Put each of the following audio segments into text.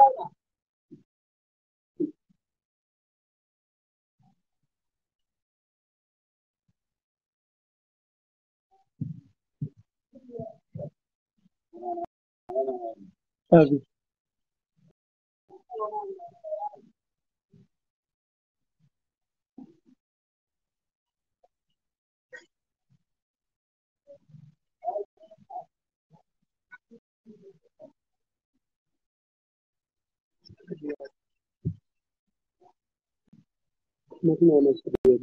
sabe? Não é mais segredo.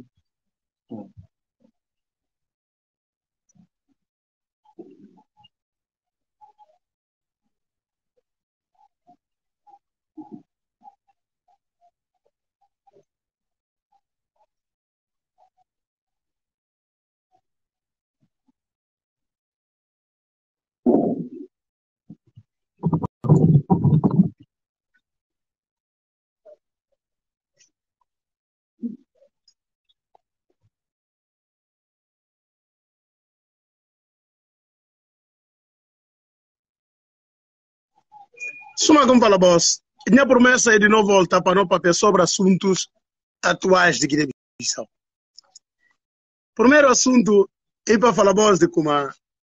Suma como fala, boss. Minha promessa é de não voltar para não papel sobre assuntos atuais de Guiné-Bissau. Primeiro assunto é para falar, boss, de como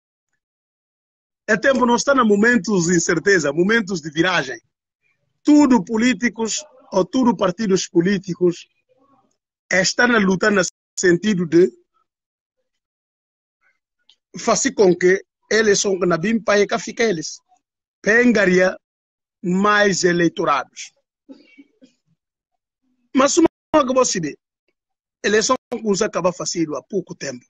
é tempo, nós estamos em momentos de incerteza, momentos de viragem. Tudo políticos ou tudo partidos políticos estão na luta no sentido de fazer com que eles são na bim para que fica eles. Pengaria mais eleitorados. Mas uma que você vê, eleição que se acaba fazendo há pouco tempo.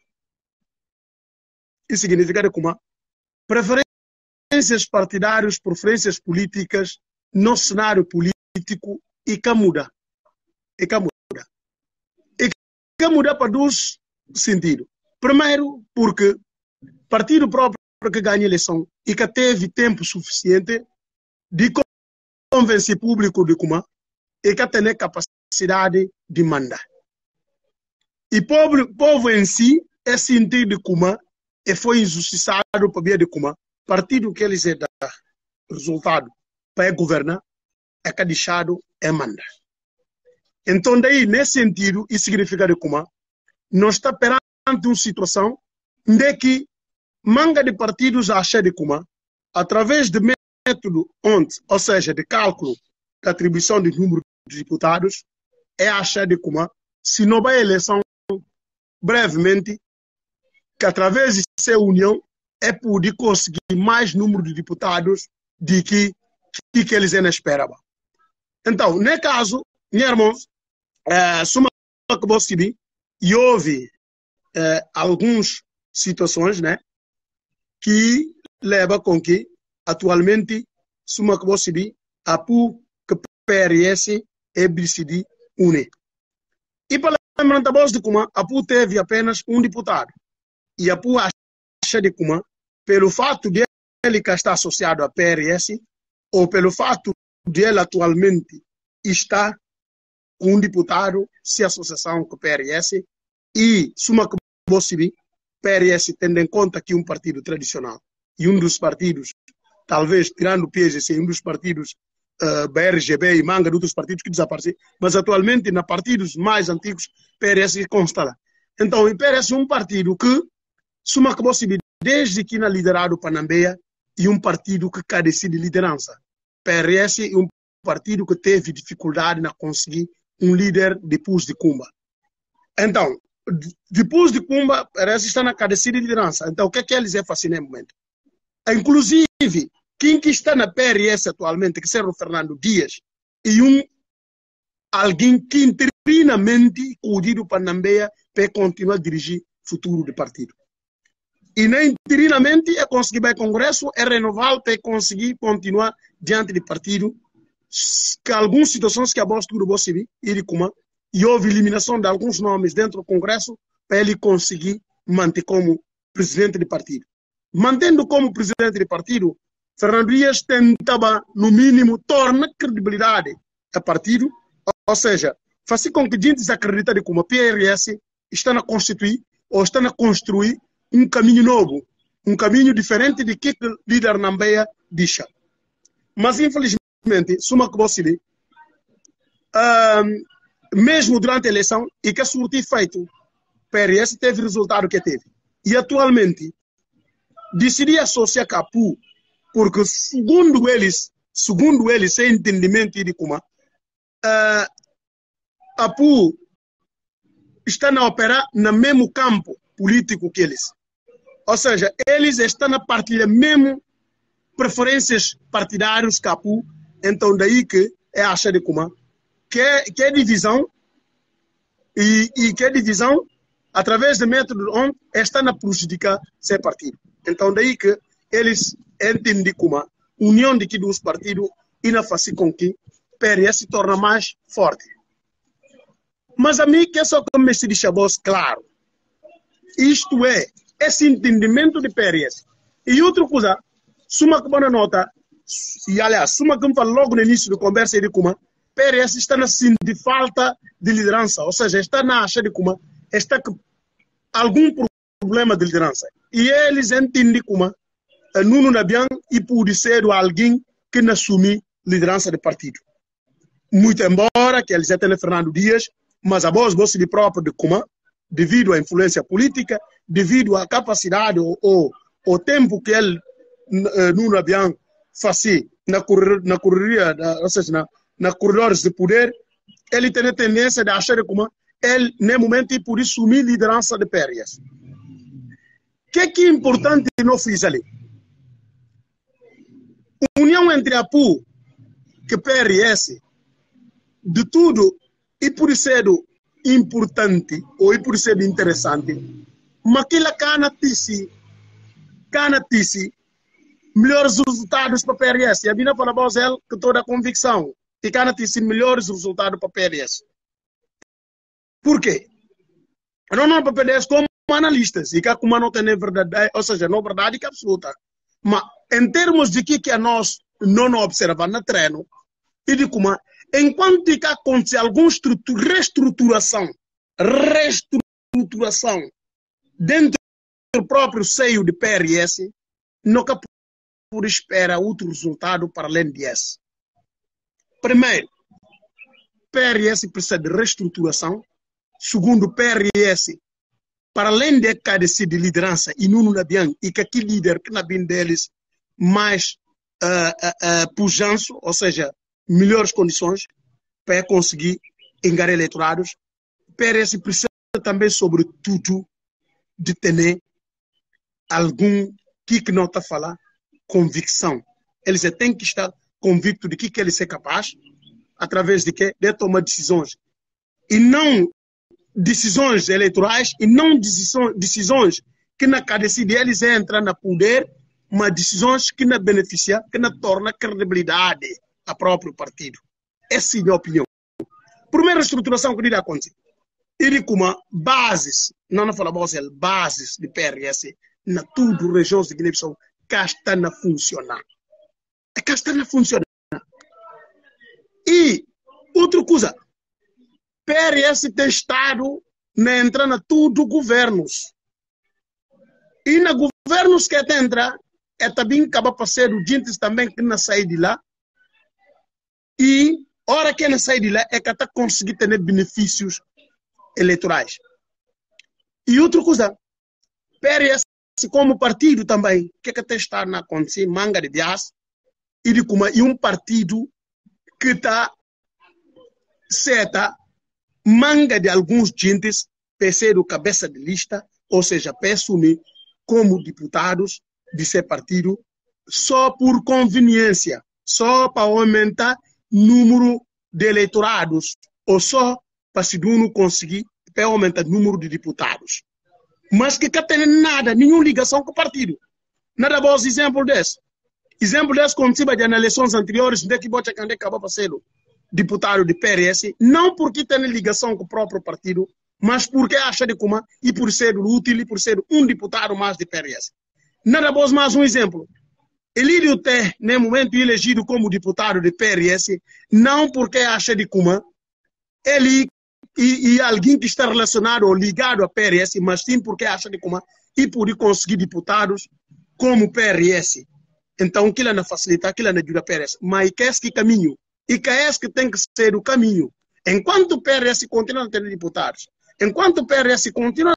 Isso significa que como preferências partidárias, preferências políticas no cenário político e que muda. E que muda. E que muda para dois sentidos. Primeiro, porque partido próprio que ganha a eleição e que teve tempo suficiente de convencer o público de como e que tem capacidade de mandar. E o povo em si é sentir de como e foi injustiçado por via de como partido que eles dão resultado para governar é que deixado é mandar. Então daí nesse sentido isso significa de como nós está perante uma situação de que manga de partidos acha de como através de método onde, ou seja, de cálculo da atribuição de número de deputados, é achar de como se não vai eleição brevemente, que através de sua união é poder conseguir mais número de deputados do que eles não esperavam. Então, nesse caso, meus irmãos, suma que você viu, e houve algumas situações, né, que levam com que, atualmente, suma que você viu, a que PRS é decidir unir. E para lembrar também de como a PU teve apenas um deputado. E a PU acha de como, pelo fato de ele que está associado à PRS, ou pelo fato de ele atualmente estar com um deputado se associação com a PRS, e suma que você viu, PRS tendo em conta que um partido tradicional e um dos partidos, talvez tirando o PSC, um dos partidos BRGB e manga de outros partidos que desapareceram, mas atualmente, na partidos mais antigos, PRS consta lá. Então, o PRS é um partido que, suma que você desde que na liderado Panambeia, e um partido que carece de liderança. PRS é um partido que teve dificuldade na conseguir um líder depois de Kumba. Então, depois de Kumba, PRS está na carecia de liderança. Então, o que é que eles fazem nesse momento? Inclusive, quem que está na PRS atualmente, que será o Fernando Dias, e alguém que interinamente cuida para Nambeia para continuar a dirigir o futuro do partido. E nem interinamente é conseguir ir ao Congresso, é renovar para conseguir continuar diante do partido, que algumas situações que a voz tudo você viu, e houve eliminação de alguns nomes dentro do Congresso para ele conseguir manter como presidente do partido. Mantendo como presidente do partido, Fernando Dias tentava, no mínimo, tornar credibilidade ao partido, ou seja, fazer com que a gente acredite de como a PRS está a constituir ou está a construir um caminho novo, um caminho diferente de que o líder Nambeia deixa. Mas, infelizmente, suma que você mesmo durante a eleição, e que surtiu feito, PRS teve o resultado que teve. E atualmente, decidi associar com a PU, porque segundo eles, sem entendimento de como, a PU está a operar no mesmo campo político que eles. Ou seja, eles estão a partilhar mesmo preferências partidárias com a PU, então daí que é achar de como que é divisão e que é divisão através do método onde está a prejudicar seu partido. Então daí que eles entendem como a união de que dos partidos e na faz com que PRS se torna mais forte. Mas a mim que é só que me se deixa voz claro. Isto é, esse entendimento de PRS. E outra coisa, suma que boa nota, e aliás, suma que me fala logo no início da conversa de como PRS está na de falta de liderança, ou seja, está na acha de como está com algum problema de liderança. E eles entendem como Nuno Nabian e pode ser alguém que não assume liderança do partido. Muito embora que eles tenham Fernando Dias, mas a voz de próprio de como, devido à influência política, devido à capacidade ou tempo que ele, Nuno Nabian, fazia na correria, ou seja, na corredores de poder, ele tem a tendência de achar como ele, no momento, pode assumir liderança de PRS. O que é importante não fiz ali? União entre a PU e PRS, de tudo, e por ser importante, ou e por ser interessante, mas aquilo canatice, melhores resultados para a PRS. E a minha fala que toda a convicção, que canatice melhores resultados para a PRS. Por quê? Não para a PRS como analistas, e que como não tem verdade, ou seja, não verdade que absoluta. Mas em termos de que nós não observamos no treino, e de como, enquanto que acontece alguma reestruturação dentro do próprio seio de PRS, nunca por esperar outro resultado para além disso. Primeiro, PRS precisa de reestruturação. Segundo, PRS, para além de carecer de liderança e Nuno Nabian, e que aquele líder que na bem deles mais pujanço, ou seja, melhores condições para conseguir enganar eleitorados, PRS precisa também, sobretudo, de ter algum que não está a falar, convicção. Eles têm que estar convictos de que eles são capazes, através de que de tomar decisões. E não decisões eleitorais, e não decisões que na cabeça deles entram no poder, mas decisões que não beneficiam, que não tornam credibilidade ao próprio partido. Essa é a minha opinião. Primeira estruturação que irá acontecer. Ele como bases, não fala bases de PRS, na tudo regiões de Guiné-Bissau, que está a funcionar. Que está a funcionar. E outra coisa, PRS tem estado na entrada na tudo governos. E na governos que entra, é também acaba passando gente também que não sai de lá. E hora que não sai de lá, é que está conseguindo ter benefícios eleitorais. E outra coisa, PRS como partido também, que está na acontecer, manga de dias, e um partido que está certa manga de alguns gentes para ser o cabeça de lista, ou seja, para assumir como deputados de ser partido só por conveniência, só para aumentar o número de eleitorados, ou só para se não conseguir para aumentar o número de deputados. Mas que não tem nada, nenhuma ligação com o partido. Nada bom exemplo desse. Exemplo desse, como se vai nas eleições anteriores, onde que você acaba para ser deputado de PRS, não porque tem ligação com o próprio partido, mas porque acha de como e por ser útil e por ser um deputado mais de PRS. Nada bom, mais um exemplo. Ele tem, no momento, elegido como deputado de PRS, não porque acha de como ele e alguém que está relacionado ou ligado a PRS, mas sim porque acha de como e por conseguir deputados como PRS. Então, aquilo não facilita, aquilo não ajuda PRS. Mas que é esse caminho? E que é esse que tem que ser o caminho? Enquanto o PRS continua a ter deputados, enquanto o PRS continua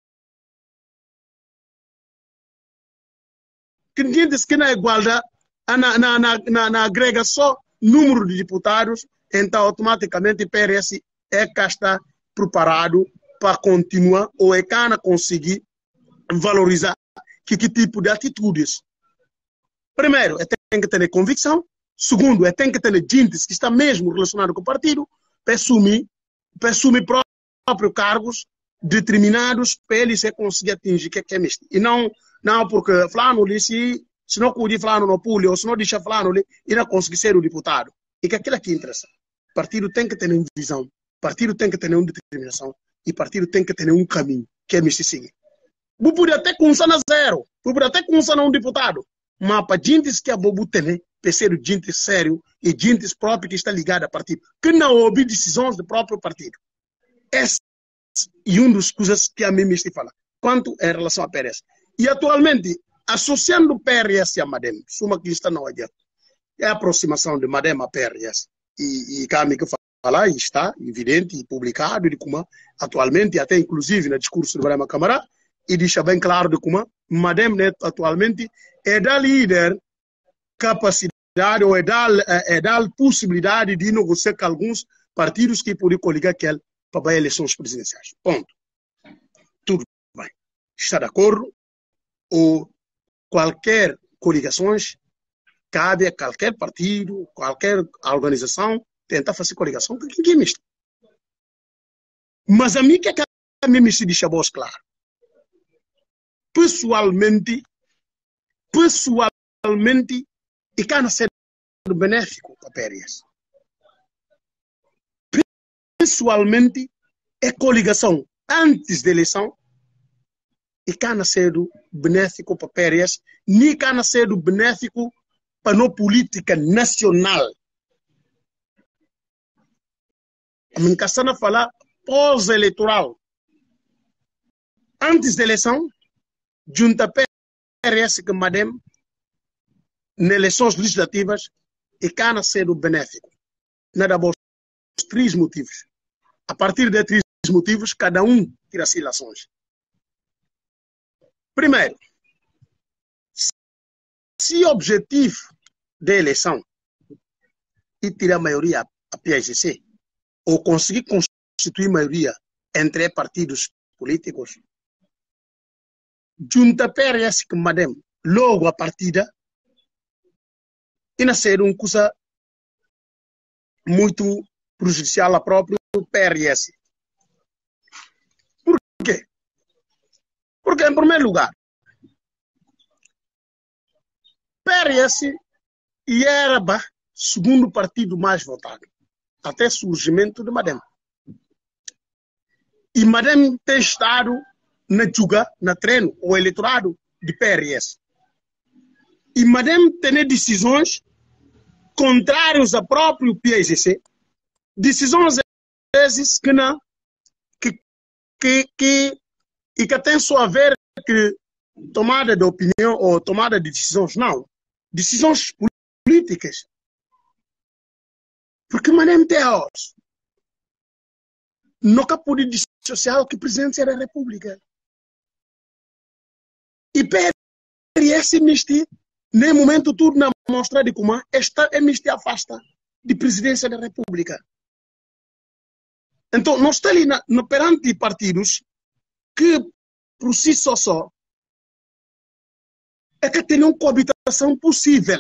que ninguém diz que na igualdade, na agrega só número de deputados, então automaticamente o PRS é que está preparado para continuar ou é que conseguir valorizar que tipo de atitudes. Primeiro, tem que ter convicção. Segundo, tem que ter gente que está mesmo relacionado com o partido para assumir próprios cargos determinados para ele se conseguir atingir o que é misto. E não porque fulano ali, se não cuide fulano no pule, ou se não deixa fulano ali, ele não consegue ser o deputado. E que aquilo aqui interessa. O partido tem que ter uma visão, o partido tem que ter uma determinação, e o partido tem que ter um caminho, que é misto seguir. Você pode até começar na zero, você pode até começar na um deputado, mas para gente que a bobo tem, para ser gente sério e gente próprio que está ligado ao partido, que não ouve decisões do próprio partido. Essa é uma das coisas que a mim me fala, quanto em relação à PRS. E atualmente, associando o PRS a Madem, suma que está na hora, é a aproximação de Madem a PRS. E Cami que fala, está evidente e publicado, de como atualmente, até inclusive no discurso do Madem Câmara, e deixa bem claro de como Madem atualmente é da líder capacidade ou é da possibilidade de negociar com alguns partidos que podem coligar aquele para eleições presidenciais. Ponto. Tudo bem. Está de acordo? Ou qualquer coligações cabe a qualquer partido, qualquer organização tentar fazer coligação com quem misto. Mas a mim que a mim me se deixa voz claro. Pessoalmente, e cá não ser benéfico para a PRS. Pessoalmente, é coligação antes da eleição e cá não ser benéfico para a PRS, nem cá não ser benéfico para a política nacional. A minha questão é falar pós-eleitoral. Antes da eleição, junta a PRS com Madem, nas eleições legislativas, e cá não ser benéfico. Nada bom. Três motivos. A partir de três motivos, cada um tira as ilações. Primeiro, se o objetivo da eleição é tirar a maioria a PSC, ou conseguir constituir maioria entre partidos políticos, junta a PRS com Madem, logo a partida, e não ser uma coisa muito prejudicial ao próprio PRS. Por quê? Porque, em primeiro lugar, PRS era o segundo partido mais votado, até o surgimento de Madem. E Madem tem estado na juga, na treino, o eleitorado de PRS. E Madem tem decisões contrárias ao próprio PSC, decisões essas que não e que tem só a ver com tomada de opinião ou tomada de decisões, não. Decisões políticas. Porque Madem tem hoje nunca pode dissociar o que o presidente da República. E PRS misti, nem momento tudo na mostra de como esta misti afasta de presidência da República. Então, nós estamos ali perante partidos que, por si só, é que tem uma coabitação possível.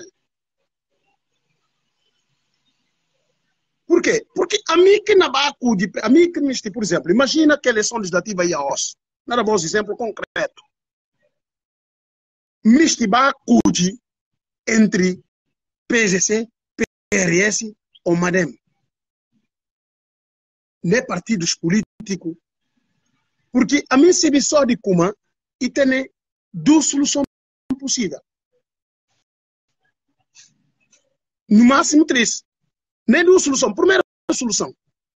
Por quê? Porque a mim que não vai acudir, a mim que misti, por exemplo, imagina que a eleição legislativa ia hoje. Nada bom exemplo concreto. Misti vai acudir entre PSC, PRS ou Madem. Nem partidos políticos. Porque a mim se só de como e tem duas soluções possíveis. No máximo três. Nem duas soluções. Primeira solução.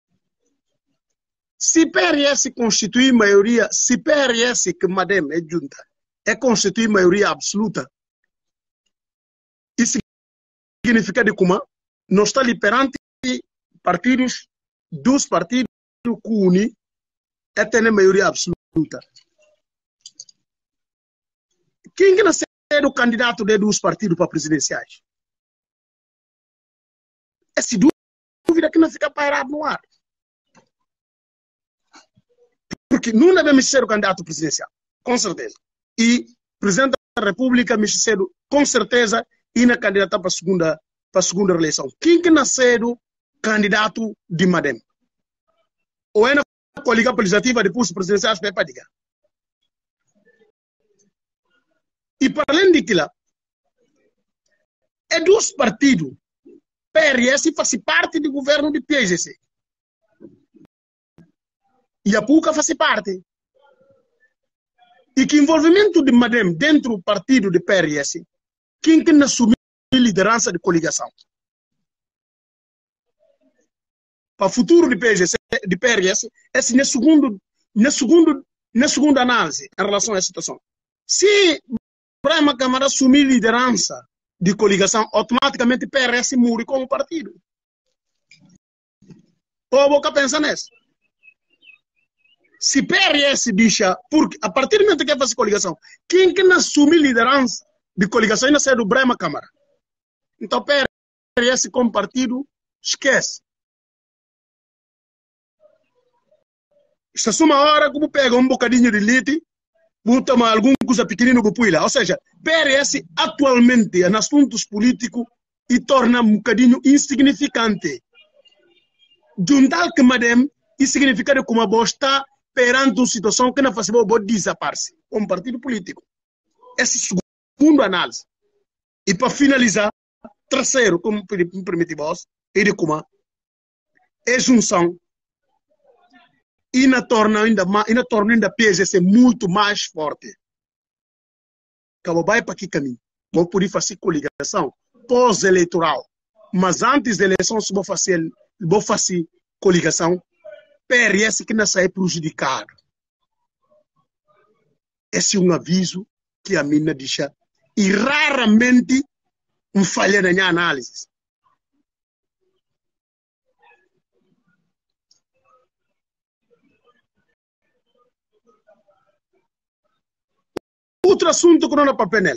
Se PRS constituir maioria, se PRS que Madem é junta, é constituir maioria absoluta, significa de como nós está ali perante partidos, dos partidos que unem é ter a maioria absoluta. Quem que não é o candidato de dos partidos para presidenciais? Essa dúvida que não fica pairado no ar. Porque não devemos ser o candidato presidencial, com certeza. E o presidente da República, me cedo, com certeza, e na candidata para a segunda reeleição. Quem que nasceu candidato de Madem? Ou é na coligação legislativa depois presidenciais para diga. E para além daquilo, é dos partidos, PRS faz parte do governo de PSGC. E a PUCA faz parte. E que envolvimento de Madem dentro do partido de PRS, quem que assumiu a liderança de coligação? Para o futuro de PSGC, de PRS, essa é a segunda análise em relação a essa situação. Se Brahma Câmara assumir liderança de coligação, automaticamente PRS morre como partido. Ou boca pensa nisso. Se PRS deixa, porque a partir do momento que faz coligação, quem que assume liderança de coligação ainda sai do Brahma Câmara. Então PRS como partido, esquece. Esta é uma hora que pega um bocadinho de leite, vou tomar alguma coisa pequenina para pôr lá. Ou seja, PRS atualmente, em assuntos políticos, e torna um bocadinho insignificante. Juntar que Madem, isso significa que como a está perante uma situação que não faz boa desaparecer como partido político. Essa é a segunda análise. E para finalizar, terceiro, como me permite vos, é de como é junção e na torna ainda PSGC muito mais forte. Acabou vai para que caminho? Vou poder fazer coligação pós-eleitoral. Mas antes da eleição, se vou fazer coligação, PRS que não sai prejudicado. Esse é um aviso que a mina deixa. E raramente falha na minha análise. Outro assunto que não é para Penel.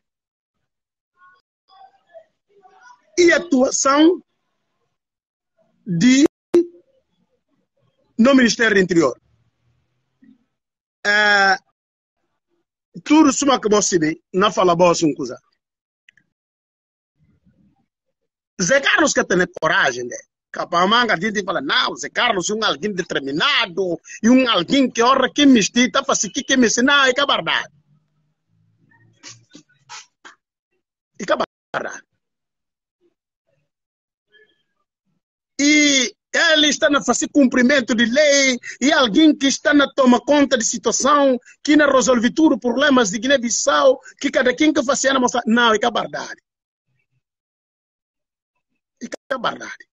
E a atuação no Ministério do Interior. Tudo isso que você vê, não fala boa uma coisa. Zé Carlos que tem coragem, né? Capamanga a gente fala, não, Zé Carlos é um alguém determinado, e um alguém que hora que me está fazendo que me ensina, é que é verdade. É que é verdade. E ele está a fazer cumprimento de lei, e alguém que está a tomar conta de situação, que não resolve tudo problemas de Guiné-Bissau, que cada quem que faz a mostrar, não, é que é verdade. É que é verdade.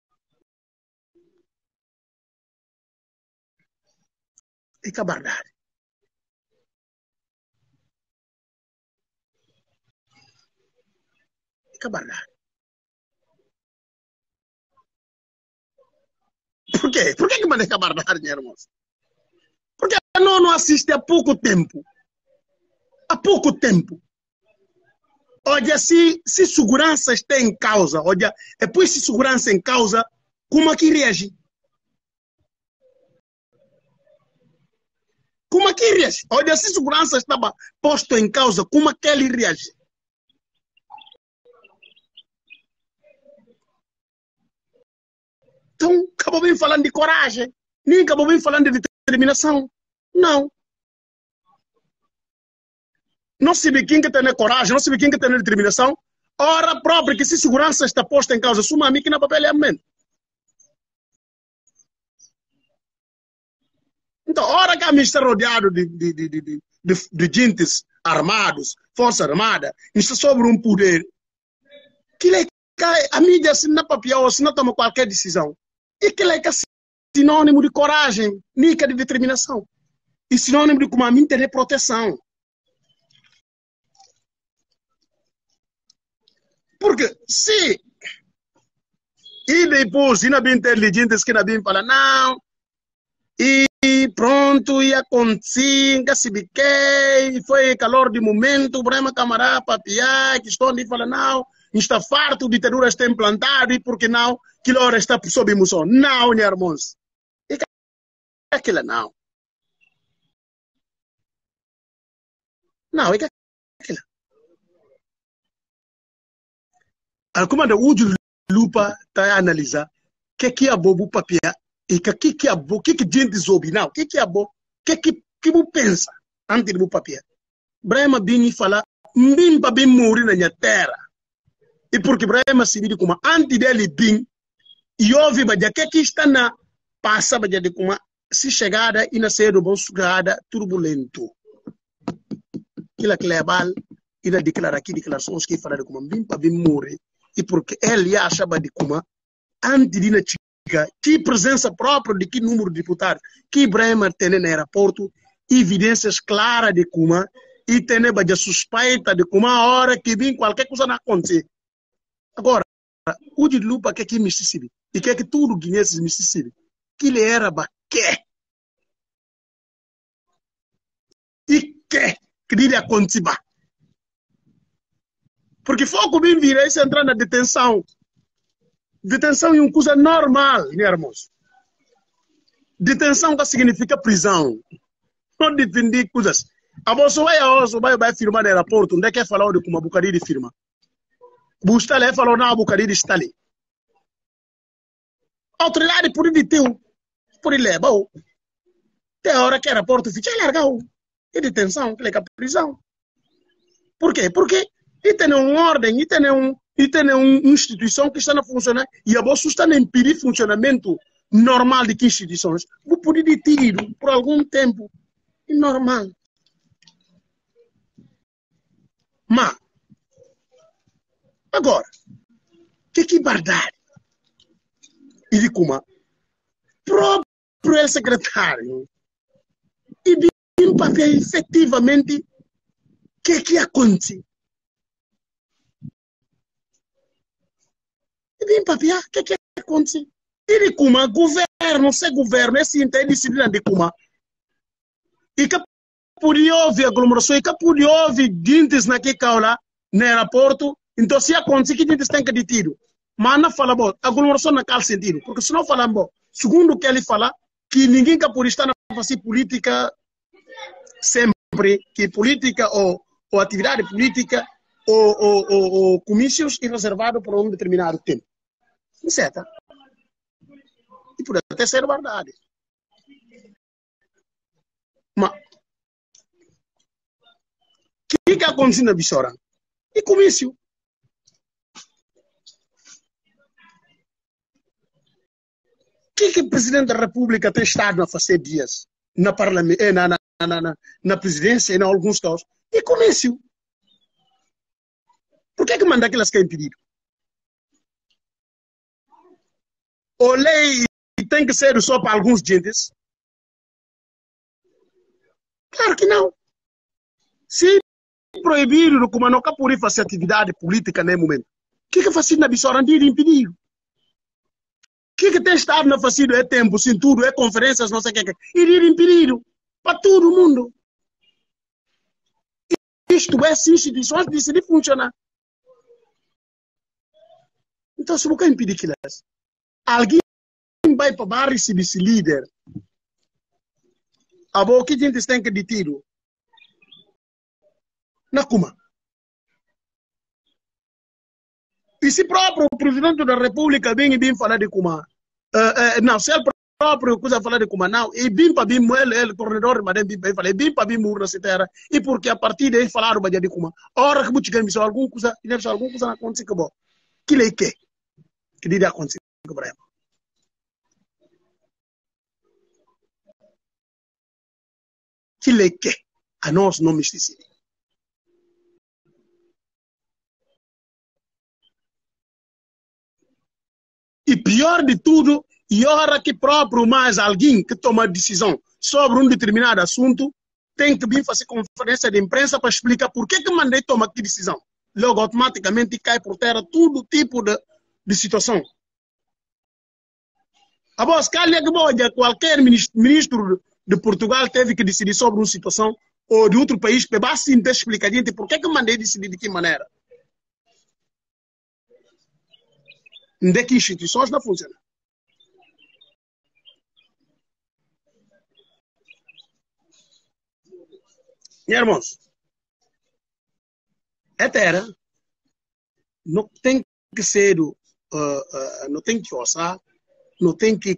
É que é verdade. É que é verdade. Por quê? Por que maneja a verdade, minha irmã? Porque não assiste há pouco tempo. Há pouco tempo. Olha, se segurança está em causa, olha, depois se segurança em causa, como é que reage? Como é que reage? Olha, se segurança estava posto em causa, como é que ele reage? Então, acabou bem falando de coragem, nem acabou bem falando de determinação. Não. Não se vê quem que tem coragem, não se vê quem que tem determinação. Ora própria que se segurança está posta em causa, suma a mim que na papel é mesmo. Então, ora que a gente está rodeado de gentes armados, força armada, está sobre um poder, que a mídia se não papel, se não toma qualquer decisão, e que é sinônimo de coragem, nica de determinação, e sinônimo de como a mim ter proteção. Porque se e depois ainda bem inteligentes que ainda bem falar não e pronto e aconteceu que se biquei foi calor de momento o Brema camarada papiar que estão de falar não está farto de ditadura está implantado e porque não que hora está sob emoção não meus irmãos e que aquilo não é que aquilo alguma da ujo lupa tá analisar que é bobo papia e que é bo que gente zobi não que é bo que bu pensa antes do papia Brahma bini fala mbimba bim muri na minha terra e porque Brahma se vira como antes dele bim e ouve badia que está na passa badia de como se chegada e na cedo bom sugada turbulento kila klebal e na declara aqui declarações que fala de como mbimba bim muri e porque ele acha de como antes de na chica que presença própria de que número de deputados que Ibrahim tem no aeroporto evidências claras de como e tem a suspeita de como a hora que vem qualquer coisa não acontecer agora o de lupa que Mississippi e que tudo guinense Mississippi que ele era baqué e que ele acontecer porque foco bem vira esse entrar na detenção é uma coisa normal, meus irmãos. Detenção que significa prisão. Não defender coisas. A você vai firmar no aeroporto, onde é que falar de como a Bucari de firma? Bustale falou na Bucari de Stali. Autoridade por ir teu, por ir levar. Tem hora que o aeroporto fica largado. E detenção, que é a prisão. Por quê? Porque ele tem uma ordem, ele tem uma instituição que está a funcionar e a bolsa está a impedir o funcionamento normal de que instituições. Vou poder deter por algum tempo. É normal. Mas, agora, que verdade? Ele como próprio secretário e bem papel efetivamente que acontece. Bem papia, que acontece? Ele como governo, se governo, esse tem disciplina de como. E que podia ouvir aglomeração, e que podia ouvir gente naquele caula, no aeroporto, então se acontece que gente tem que deter. Mas não fala bom, aglomeração naquele sentido, porque se não falar bom, segundo o que ele fala, que ninguém que pode estar na fazer política sempre, que política ou atividade política ou comícios é reservado por um determinado tempo. Certo? E por até ser verdade. Mas o que acontece na Bissora? E comício. O que o presidente da República tem estado a fazer dias na presidência e em alguns casos? E comício. Por que manda aquelas que é impedido? Ou lei tem que ser só para alguns gentes? Claro que não. Se proibido como não pode fazer atividade política nesse momento, o que faz na Bissora de impedir? O que tem estado na fazer é tempo, sim, tudo, é conferências, não sei o que, ir impedido para todo mundo. Isto é, se instituições decidem funcionar. Então, se você impedir que elas, alguém vai para baixo receber esse líder. A boa que a gente tem que deter. Na Kuma. E se próprio o presidente da República vem falar de Kuma. Não, se ele próprio coisa falar de Kuma, não. E bem para bem ele tornador, mas ele fala, bem para bem murna se terra. E porque a partir daí falaram de Kuma. Ora que você quer alguma coisa, alguma coisa não acontece que bom. Que lei que? Que diria acontecer com o Brasil? Que lei que? A nós não me esqueci. E pior de tudo, e hora que próprio mais alguém que toma decisão sobre um determinado assunto tem que vir fazer conferência de imprensa para explicar por que mandei tomar que decisão. logo automaticamente cai por terra todo tipo de situação. A voz calha que qualquer ministro de Portugal teve que decidir sobre uma situação ou de outro país, que basta explicar a gente por que mandei decidir de que maneira. De que instituições não funcionam. Irmãos, a terra não tem que ser, não tem que osar, não tem que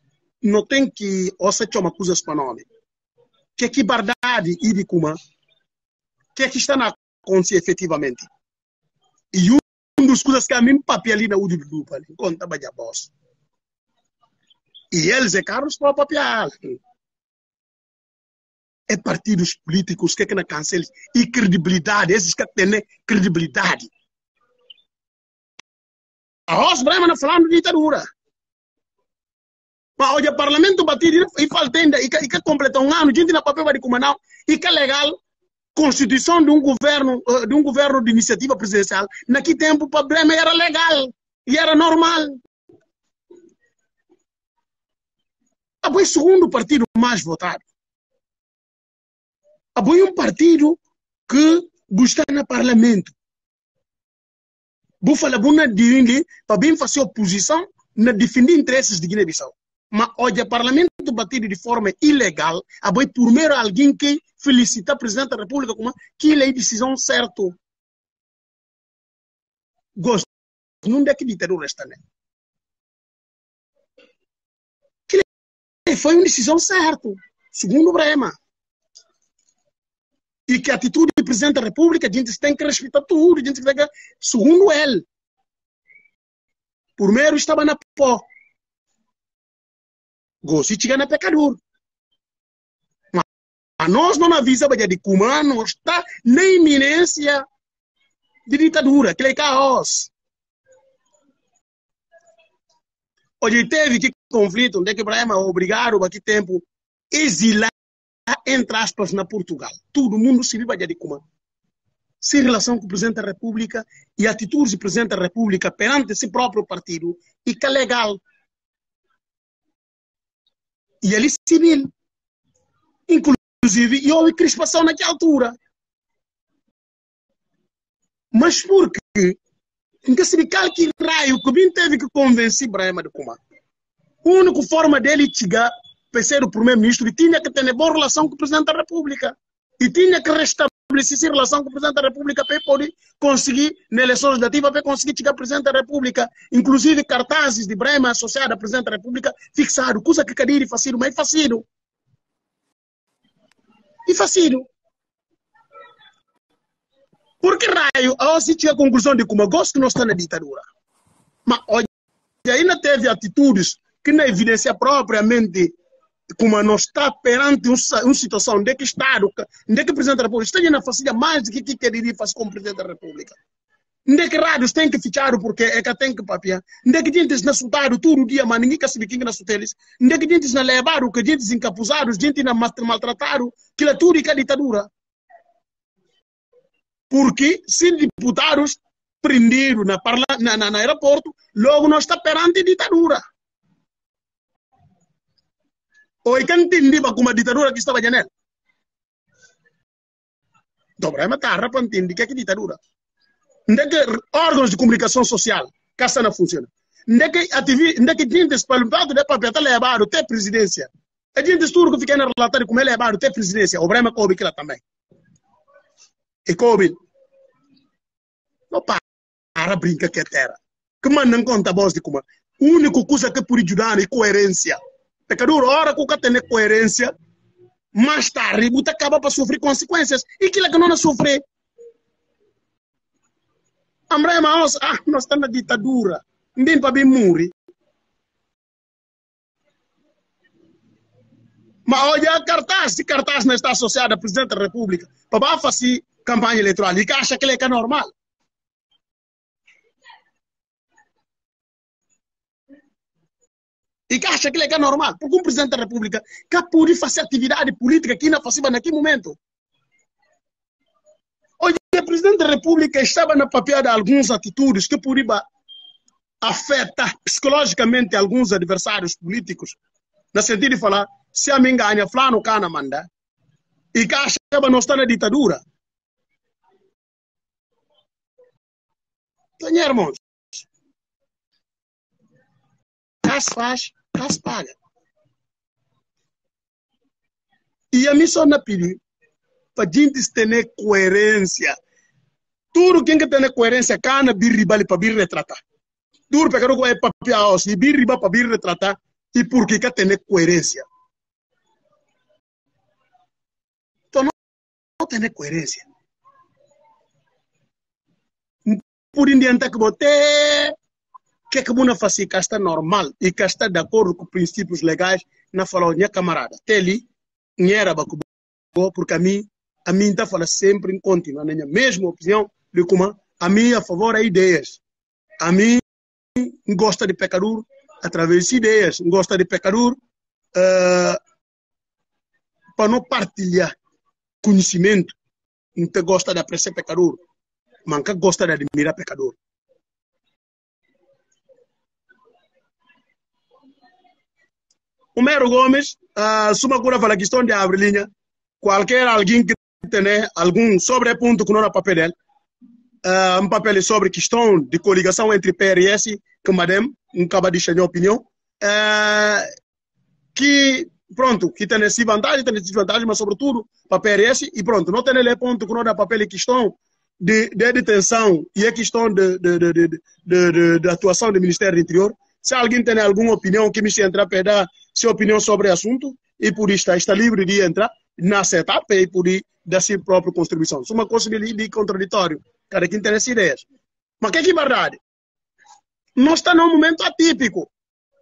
osar uma coisa espanhola. Que verdade e de como que está na consciência efetivamente. E uma das coisas que a mim papel ali na UD do grupo ali, conta a boss. E eles é caros para papel. É partidos políticos que na cancela e credibilidade, esses que têm credibilidade. A Ross Brahma não falando de ditadura. Mas hoje o parlamento batido e falta ainda, e que completa um ano, gente na papel de comandar, e que é legal, constituição de um governo de iniciativa presidencial, naquele tempo o problema era legal, e era normal. Foi o segundo partido mais votado. Foi um partido que está no parlamento. Vou falar para bem fazer oposição, na defender interesses de Guiné-Bissau. Mas hoje o parlamento batido de forma ilegal, foi primeiro alguém que felicita o presidente da República como que ele é a decisão certa. Gosto. Não é que ditadura está, né? Que foi uma decisão certa, segundo o Brema. E que a atitude do presidente da República, a gente tem que respeitar tudo, a gente tem que, segundo ele, primeiro estava na pó. Gosto de chegar na pecador. Mas nós não avisamos de como não está na iminência de ditadura, que é caos. Hoje teve que conflito, onde é que Ibrahim é obrigado, há que tempo, exilar, entre aspas, na Portugal. Todo mundo se vive de como. Sem relação com o presidente da República e atitudes do presidente da República perante esse próprio partido, e que é legal. E ele civil. Inclusive, e houve crispação naquela altura. Mas por quê? Porque se que raio que bem teve que convencer Ibrahim de Kuma. A única forma dele chegar para ser o primeiro-ministro, ele tinha que ter boa relação com o presidente da República. E tinha que restabelecer essa relação com o presidente da República para poder conseguir, na eleição legislativa, para conseguir chegar ao presidente da República. Inclusive, cartazes de Ibrahim associados ao presidente da República fixaram, coisa que cadê facido, mas é facido. E facido. Por que raio, se tinha a conclusão de como gosto que não está na ditadura. Mas hoje ainda teve atitudes que na evidência propriamente como não está perante uma situação de que Estado, de que o Presidente da República está na facilidade mais do que queria fazer como Presidente da República. De que rádios tem que fichar porque é que tem que papiar. De que gente na soltado todo dia, mas ninguém quer saber quem na solteles. De que gente na levaram, que gente encapuzados, gente na maltrataram, que é tudo e que é ditadura. Porque se deputados prenderam no aeroporto, logo não está perante ditadura. Ou é que entendia como a ditadura que estava janela. Então, para matar, para entender que é ditadura. Onde é que órgãos de comunicação social, que essa não funciona. Onde é que gente espalhado de papel está levado até presidência. A gente estuda que fica na relatório como é levado até presidência. O Brema coube que lá também. E coube. Não para brincar que é terra. Que mandam conta a voz de como. A única coisa que pode ajudar é coerência. Pecador, hora que tem coerência, mais tarde, você acaba para sofrer consequências. E aquilo que não sofre. Nós estamos na ditadura. Ninguém para bem morrer. Mas olha, se cartaz não está associado ao presidente da República, para fazer campanha eleitoral, e que acha que ele é normal. E que acha que ele é normal. Porque um presidente da República que pode fazer atividade política que não fazia naquele momento. Hoje, o Presidente da República estava na papel de algumas atitudes que poderiam afetar psicologicamente alguns adversários políticos, no sentido de falar, se a mim ganha, flano cana manda, e que achava não está na ditadura. Então, irmãos, cas faz, cas paga. E a mim só não pedi para a gente ter coerência. Tudo quem tem coerência, cana birribali para bir retratar. Tudo pecado com é papel, se birriba para bir retratar, e por que tem coerência? Então não tem coerência. Por indiante que bote que você faz que está normal e que está de acordo com princípios legais, na falou minha camarada. Teli, nhera porque a mim está falando sempre em contínuo, na minha mesma opinião, de como a mim a favor de ideias. A mim gosta de pecador através de ideias, gosta de pecador para não partilhar conhecimento, não gosta de apreciar pecador, mas gosta de admirar pecador. O Mero Gomes, suma cura fala questão de abrir linha, qualquer alguém que tenha algum sobreponto que não é papel dele, um papel sobre questão de coligação entre PRS que madem, acaba de deixar minha opinião, que pronto, que tem essa vantagem, mas sobretudo para PRS, e pronto, não tem ele ponto que não dá papel de questão de detenção e a questão de atuação do Ministério do Interior. Se alguém tem alguma opinião que me se entrar para dar sua opinião sobre o assunto, e por isso está livre de entrar nessa etapa e por dar sua própria contribuição. Isso é uma coisa de contraditório. Cada quem tem essas ideias. Mas que é verdade? Nós estamos num momento atípico.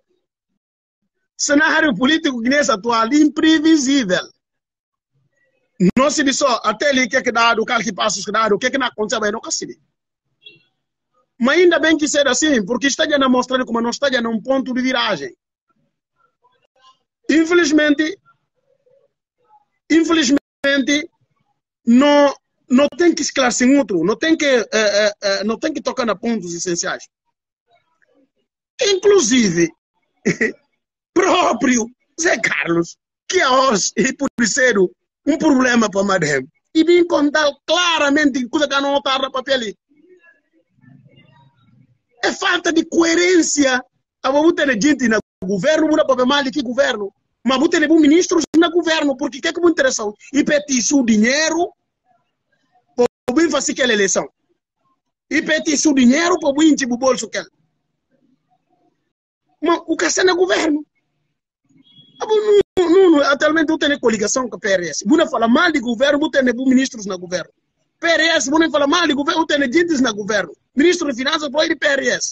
Cenário político guinense atual imprevisível. Não se diz só até ali o que é que dá, o que passa, o que é que não acontece, mas não consegue. Mas ainda bem que seja assim, porque está já mostrando como não está já num ponto de viragem. Infelizmente, não tem que esclarecer outro, não tem que tocar na pontos essenciais. Inclusive, próprio Zé Carlos, que é hoje, e por ser um problema para Madem, e vim contar claramente coisa que não está no papel ali. É falta de coerência. A você ter gente no governo, não pode mal de que governo. Mas você ter ministros no governo, porque o que é que me interessa? E pedir o dinheiro para vir fazer aquela eleição. E pedir o dinheiro para vir encher o bolso. Mas o que é no governo? Atualmente não tem coligação com a PRS. Você fala mal de governo, você tem ministros no governo. PRS, você fala mal de governo, você tem gente no governo. Ministro de Finanças foi de PRS.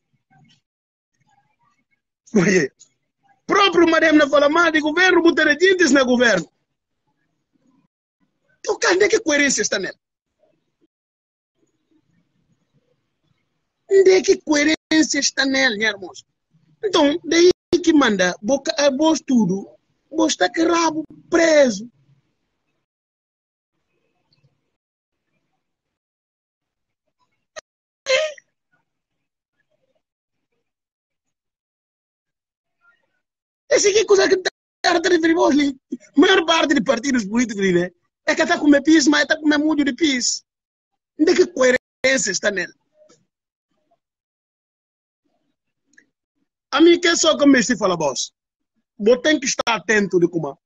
Próprio Madem não fala mal de governo, você tem gente no governo. Então, cadê que coerência está nela? Onde é que coerência está nela, minha irmã? Então, daí que manda, vos tudo, vos está que rabo preso. Essa aqui é coisa que está a referir hoje. A maior parte de partidos políticos né, é que está com o PIS, mas está com o mundo de PIS. Onde é que coerência está nela? A mim que é só como se fala, boss. Você tem que estar atento de como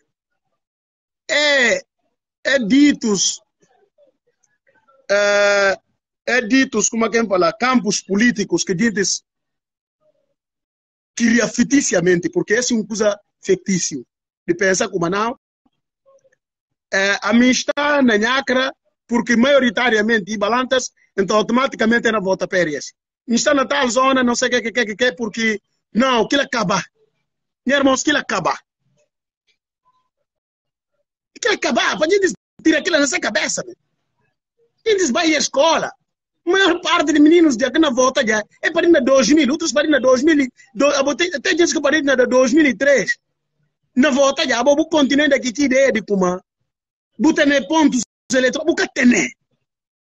é ditos como quem fala, campos políticos que diz cria ficticiamente, porque essa é uma coisa fictícia. De pensar como não, a mim está na Nhacra, porque maioritariamente e balanças, então automaticamente é na volta PRS. Está na tal zona, não sei o que, porque não, aquilo acaba. Minha irmã, aquilo acaba. Aquilo acaba, para gente tirar aquilo nessa cabeça. A gente vai à escola. A maior parte de meninos de aqui na volta já é para ir na 2000, outros para ir na 2000, até gente que para ir na 2003. Na volta já, vou continuar daqui que ideia de como, botar pontos eletrônicos, nunca tem.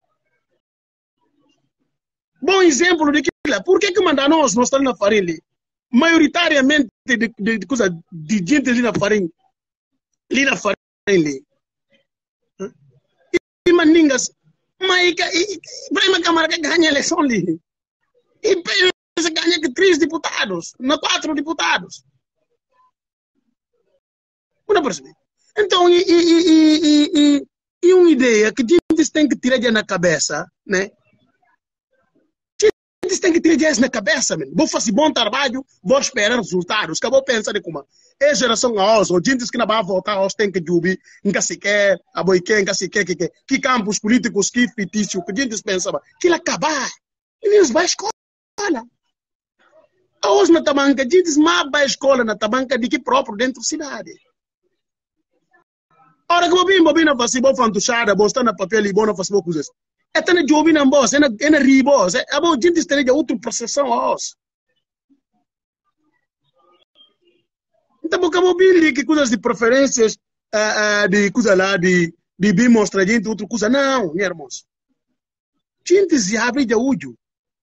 Bom exemplo daquilo. Por que mandar nós não estamos na farinha? Maioritariamente de gente ali na farinha. Ali na farinha. E maningas. Mas a Câmara que ganha a eleição ali. E pensa ganha que 3 deputados, não 4 deputados. Não percebe? Então, e uma ideia que a gente tem que tirar na cabeça, né? A gente tem que tirar isso na cabeça, mano. Vou fazer bom trabalho, vou esperar resultados. Que eu vou pensar de como é geração a nós, ou gente que não vai votar, nós tem que jubir, nunca se quer, a boiquê, nunca se quer, que campos políticos, que fictício, que a gente pensava, que ele acabar, eles vão à escola. Hoje na tabanca, a gente vai à escola na tabanca de que próprio dentro da cidade. Ora que bobina na fasi bo fantuchada, bo sta na papel e bo na fasi bo coisas. É tana jobi na boss, é na ribos, é bom gente está de outro processão aos. Então boca mobile que coisas de preferências de coisa lá de bem mostrar gente outra coisa não, meus irmãos. Gente se abre de ujo.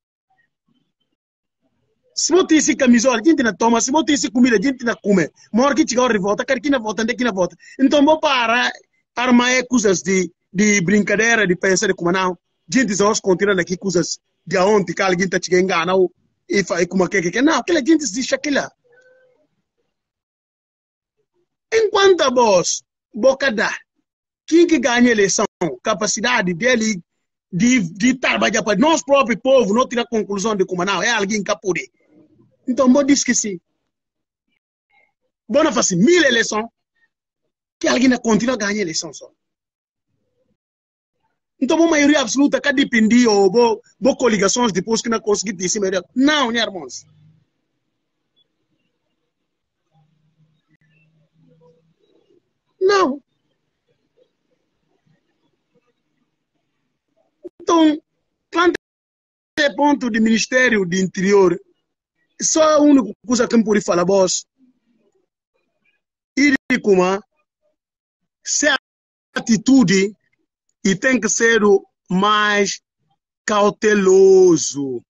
Se você tem camisola, gente não toma. Se você tem comida, gente não come. Mora que chega a revolta, quer que não vota, onde que não vota. Então, vou parar armar coisas de brincadeira, de pensar de como não. Gente só continua aqui coisas de aonde que alguém está chegando engana e faz como que não. Aquela gente diz aquilo. Enquanto a voz, boca dá, quem que ganha a eleição, capacidade dele de trabalhar para nós próprio povo, não tirar conclusão de como não, é alguém que pode. Então, vou dizer que sim. Vou não fazer 1000 eleições, que alguém continua a ganhar a eleição só. Então, a maioria absoluta, que depende, ou vou coligações depois que não conseguir dizer melhor. Não, né, irmãos? Não. Então, quanto é ponto do Ministério do Interior, só a única coisa que eu posso falar, boss, e como se a atitude e tem que ser o mais cauteloso.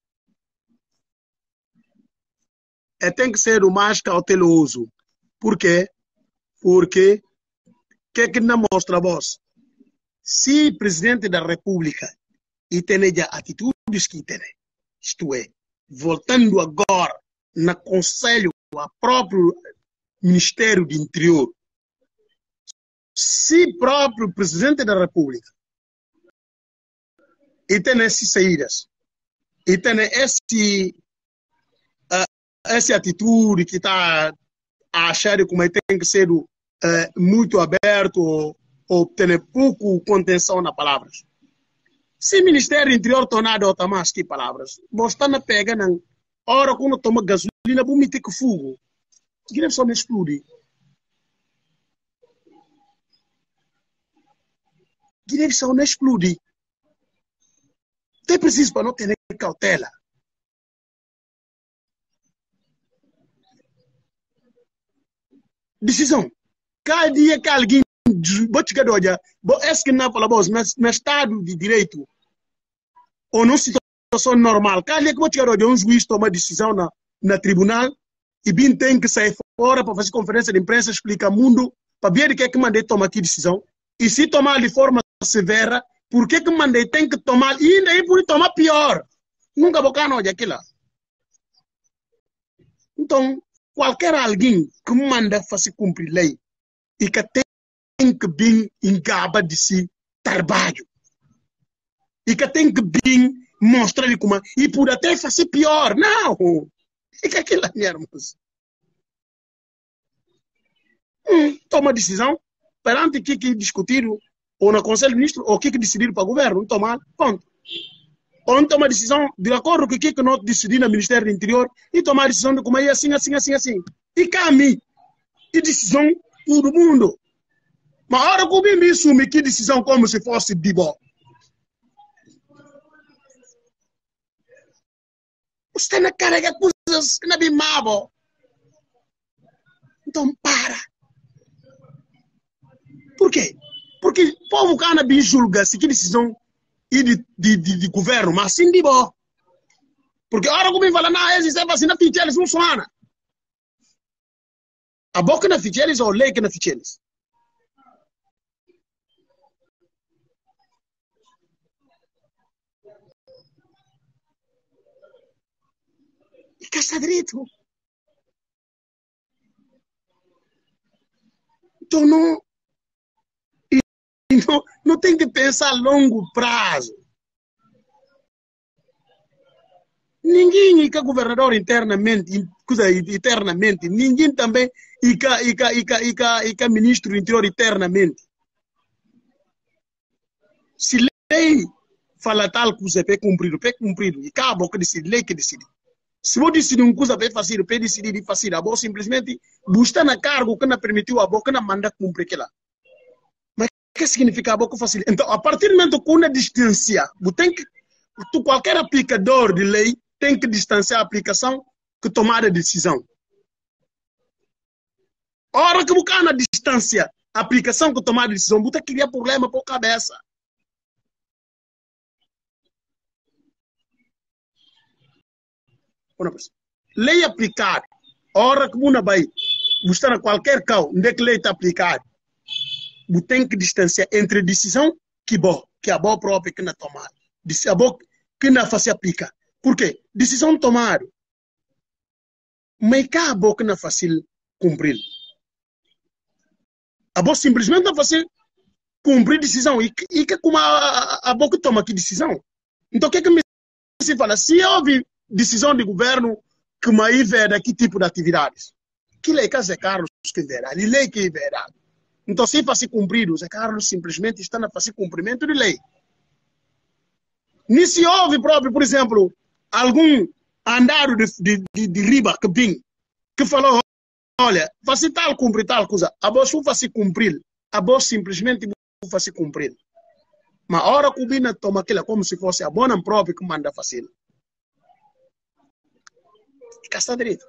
Tem que ser o mais cauteloso. Por quê? Porque o que não mostra a voz? Se o presidente da República e tem já atitudes que tem, isto é, voltando agora no Conselho, ao próprio Ministério do Interior, se próprio presidente da República e tem essas saídas, e tem essa atitude que está a achar como tem que ser muito aberto ou ter pouco contenção nas palavras. Se o Ministério do Interior tornado outra mais que palavras, você na pega na hora quando toma gasolina, vou meter que fogo. Que só não explode. Que só não explode. Tem preciso para não ter cautela. Decisão. Cada dia que alguém é que não fala, no Estado de Direito, ou numa situação normal, cada dia que um juiz toma decisão na tribunal, e bem tem que sair fora para fazer conferência de imprensa, explicar ao mundo, para ver o que é que mandei tomar aqui decisão, e se tomar de forma severa, por que que mandei tem que tomar, e ainda aí por tomar pior. Nunca vou não de aquilo. Então, qualquer alguém que manda fazer cumprir lei, e que tem que vir engaba de si trabalho. E que tem que vir mostrar como e por até fazer pior. Não! E que aquilo é irmãos. Toma decisão perante o que discutiram ou no Conselho de Ministros ou o que decidiram para o governo. Tomar, ponto. Ou toma decisão de acordo com o que nós decidimos no Ministério do Interior e tomar decisão de como é assim. E caminho. E decisão todo mundo. Mas a hora que o Bimbi assume que decisão como se fosse de bom. Você não carrega coisas que não é bem mal. Então, para. Por quê? Porque o povo que não julga se que decisão de governo, mas sim de bom. Porque a hora que me fala, não, esse é vacina ficheles, não funciona. A boca na ficheles ou lei que na ficheles? E cá está direito. Então não tem que pensar a longo prazo. Ninguém é governador internamente, eternamente. Ninguém também é ministro do interior eternamente. Se lei fala tal coisa, é cumprido. E acaba que decide, lei que decide. Se você decidir uma coisa para fazer, para decidir de fazer, a boa simplesmente busca na cargo que não permitiu a boa que não manda cumprir aquela. Mas o que significa a boa que fazer? Então, a partir do momento que uma distância, qualquer aplicador de lei tem que distanciar a aplicação que tomar a decisão. A hora que você na distância a aplicação que tomar a decisão, você cria problema para a cabeça. Lei aplicada, a hora que você vai buscar a qualquer causa, onde que lei está aplicada, você tem que distanciar entre decisão que a boa própria que não tomar, a boa que não faz aplicar. Por quê? Decisão tomada, mas que a boa que não faz cumprir. A boa simplesmente não faz cumprir decisão e que como a boa que toma aqui decisão. Então o que é que me se fala? Se houve decisão de governo que mais veda que tipo de atividades, que lei que é Zé Carlos que verá, e lei que verá. Então se faz cumprido, Zé Carlos simplesmente está a fazer cumprimento de lei. Nem se houve próprio, por exemplo, algum andado de riba que vem, que falou, olha, faz tal, cumprir tal coisa, a voz faz cumprir, a voz simplesmente faz cumprir. Mas a hora que o Bina toma aquilo como se fosse a bona própria que manda fazer. Cá está direito.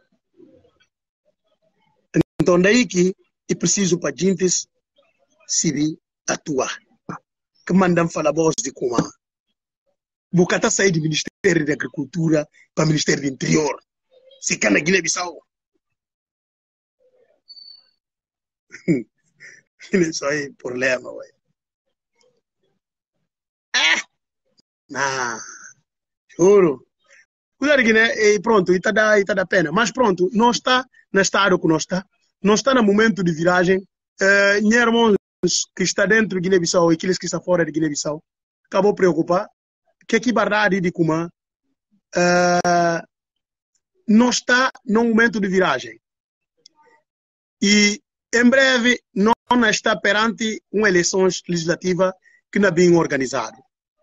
Então daí que é preciso para a gente se atuar. Que mandam falar voz de como. Bocata sair do Ministério da Agricultura para o Ministério do Interior. Se cana Guiné-Bissau. Isso aí é problema, ué. Juro. E pronto, está da pena. Mas pronto, não está no estado que não está no momento de viragem. Irmãos que está dentro de Guiné-Bissau e aqueles que estão fora de Guiné-Bissau, acabou preocupar. Que aqui barrado de Cumã não está no momento de viragem. E em breve não está perante uma eleição legislativa que não é bem organizada.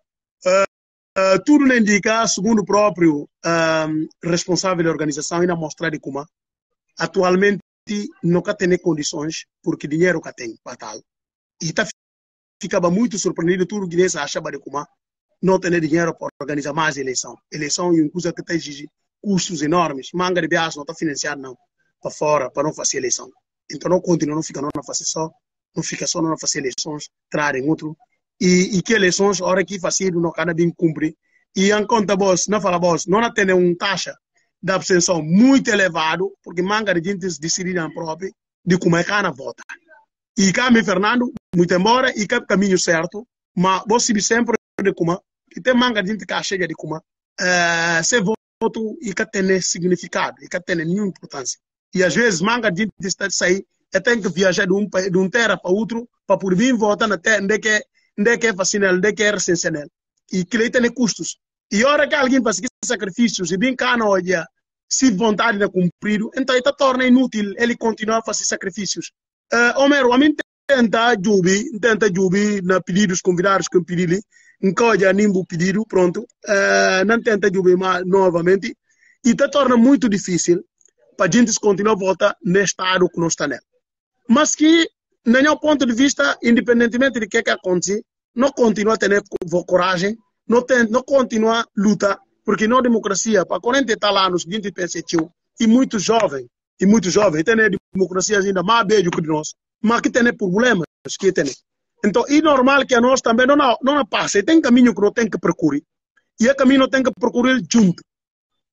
Tudo indica, segundo o próprio responsável da organização, e na mostra de Cumã, atualmente não tem condições, porque dinheiro que tem para tal. E ficava muito surpreendido, tudo o guinense achava de Cumã, não ter dinheiro para organizar mais eleição. Eleição é uma coisa que exige custos enormes. Manga de Bias não está financiado não, para fora, para não fazer eleição. Então não continua, não fica não fazer só, não fica só não fazer eleições, trarem outro. E que eleições, a hora que fazer, não cada bem cumprir. E em conta, não fala não tem uma taxa de abstenção muito elevado, porque manga de gente decidiram próprio de como é que ela vota. E Cami Fernando, muito embora, e que caminho certo, mas você sempre de como que tem manga de gente que chega de como se voto e que tem significado, e que tem nenhuma importância. E às vezes manga de gente está a sair e tem que viajar de um terra para outro para por vir votar na terra onde que é vacinal, onde que é recensional. E que ele tem custos. E a hora que alguém faz sacrifícios e bem cá na olha, se vontade de cumprir, então ele torna inútil ele continuar a fazer sacrifícios. Homero, a mim tenta jubi na pedidos convidados que pedir encolha nimbo pedido, pronto, não tenta jubi novamente, e te torna muito difícil para a gente continuar a votar no estado que não está nele. Mas que, no meu ponto de vista, independentemente de que acontece, não continua a ter coragem, não continua a lutar, porque na democracia, para 40 anos, a gente pensa e muito jovem, tem democracias ainda mais beijo que nós, mas que tem problemas que tem. Então, é normal que a nós também não passa, tem caminho que não tem que procurar, e o caminho tem que procurar junto.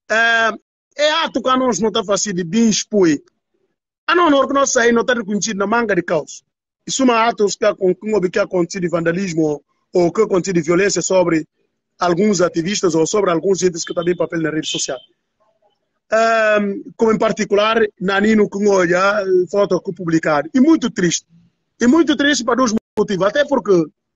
É ato que nós não está fazendo de bem expor. Não que nós saímos, não está reconhecido na manga de caos. Isso é atos que acontecido de vandalismo ou que acontecido de violência sobre alguns ativistas ou sobre alguns entes que também papel na rede social. Como em particular, Nanino que olha foto que publicado. E muito triste. E muito triste para dois motivos. Até porque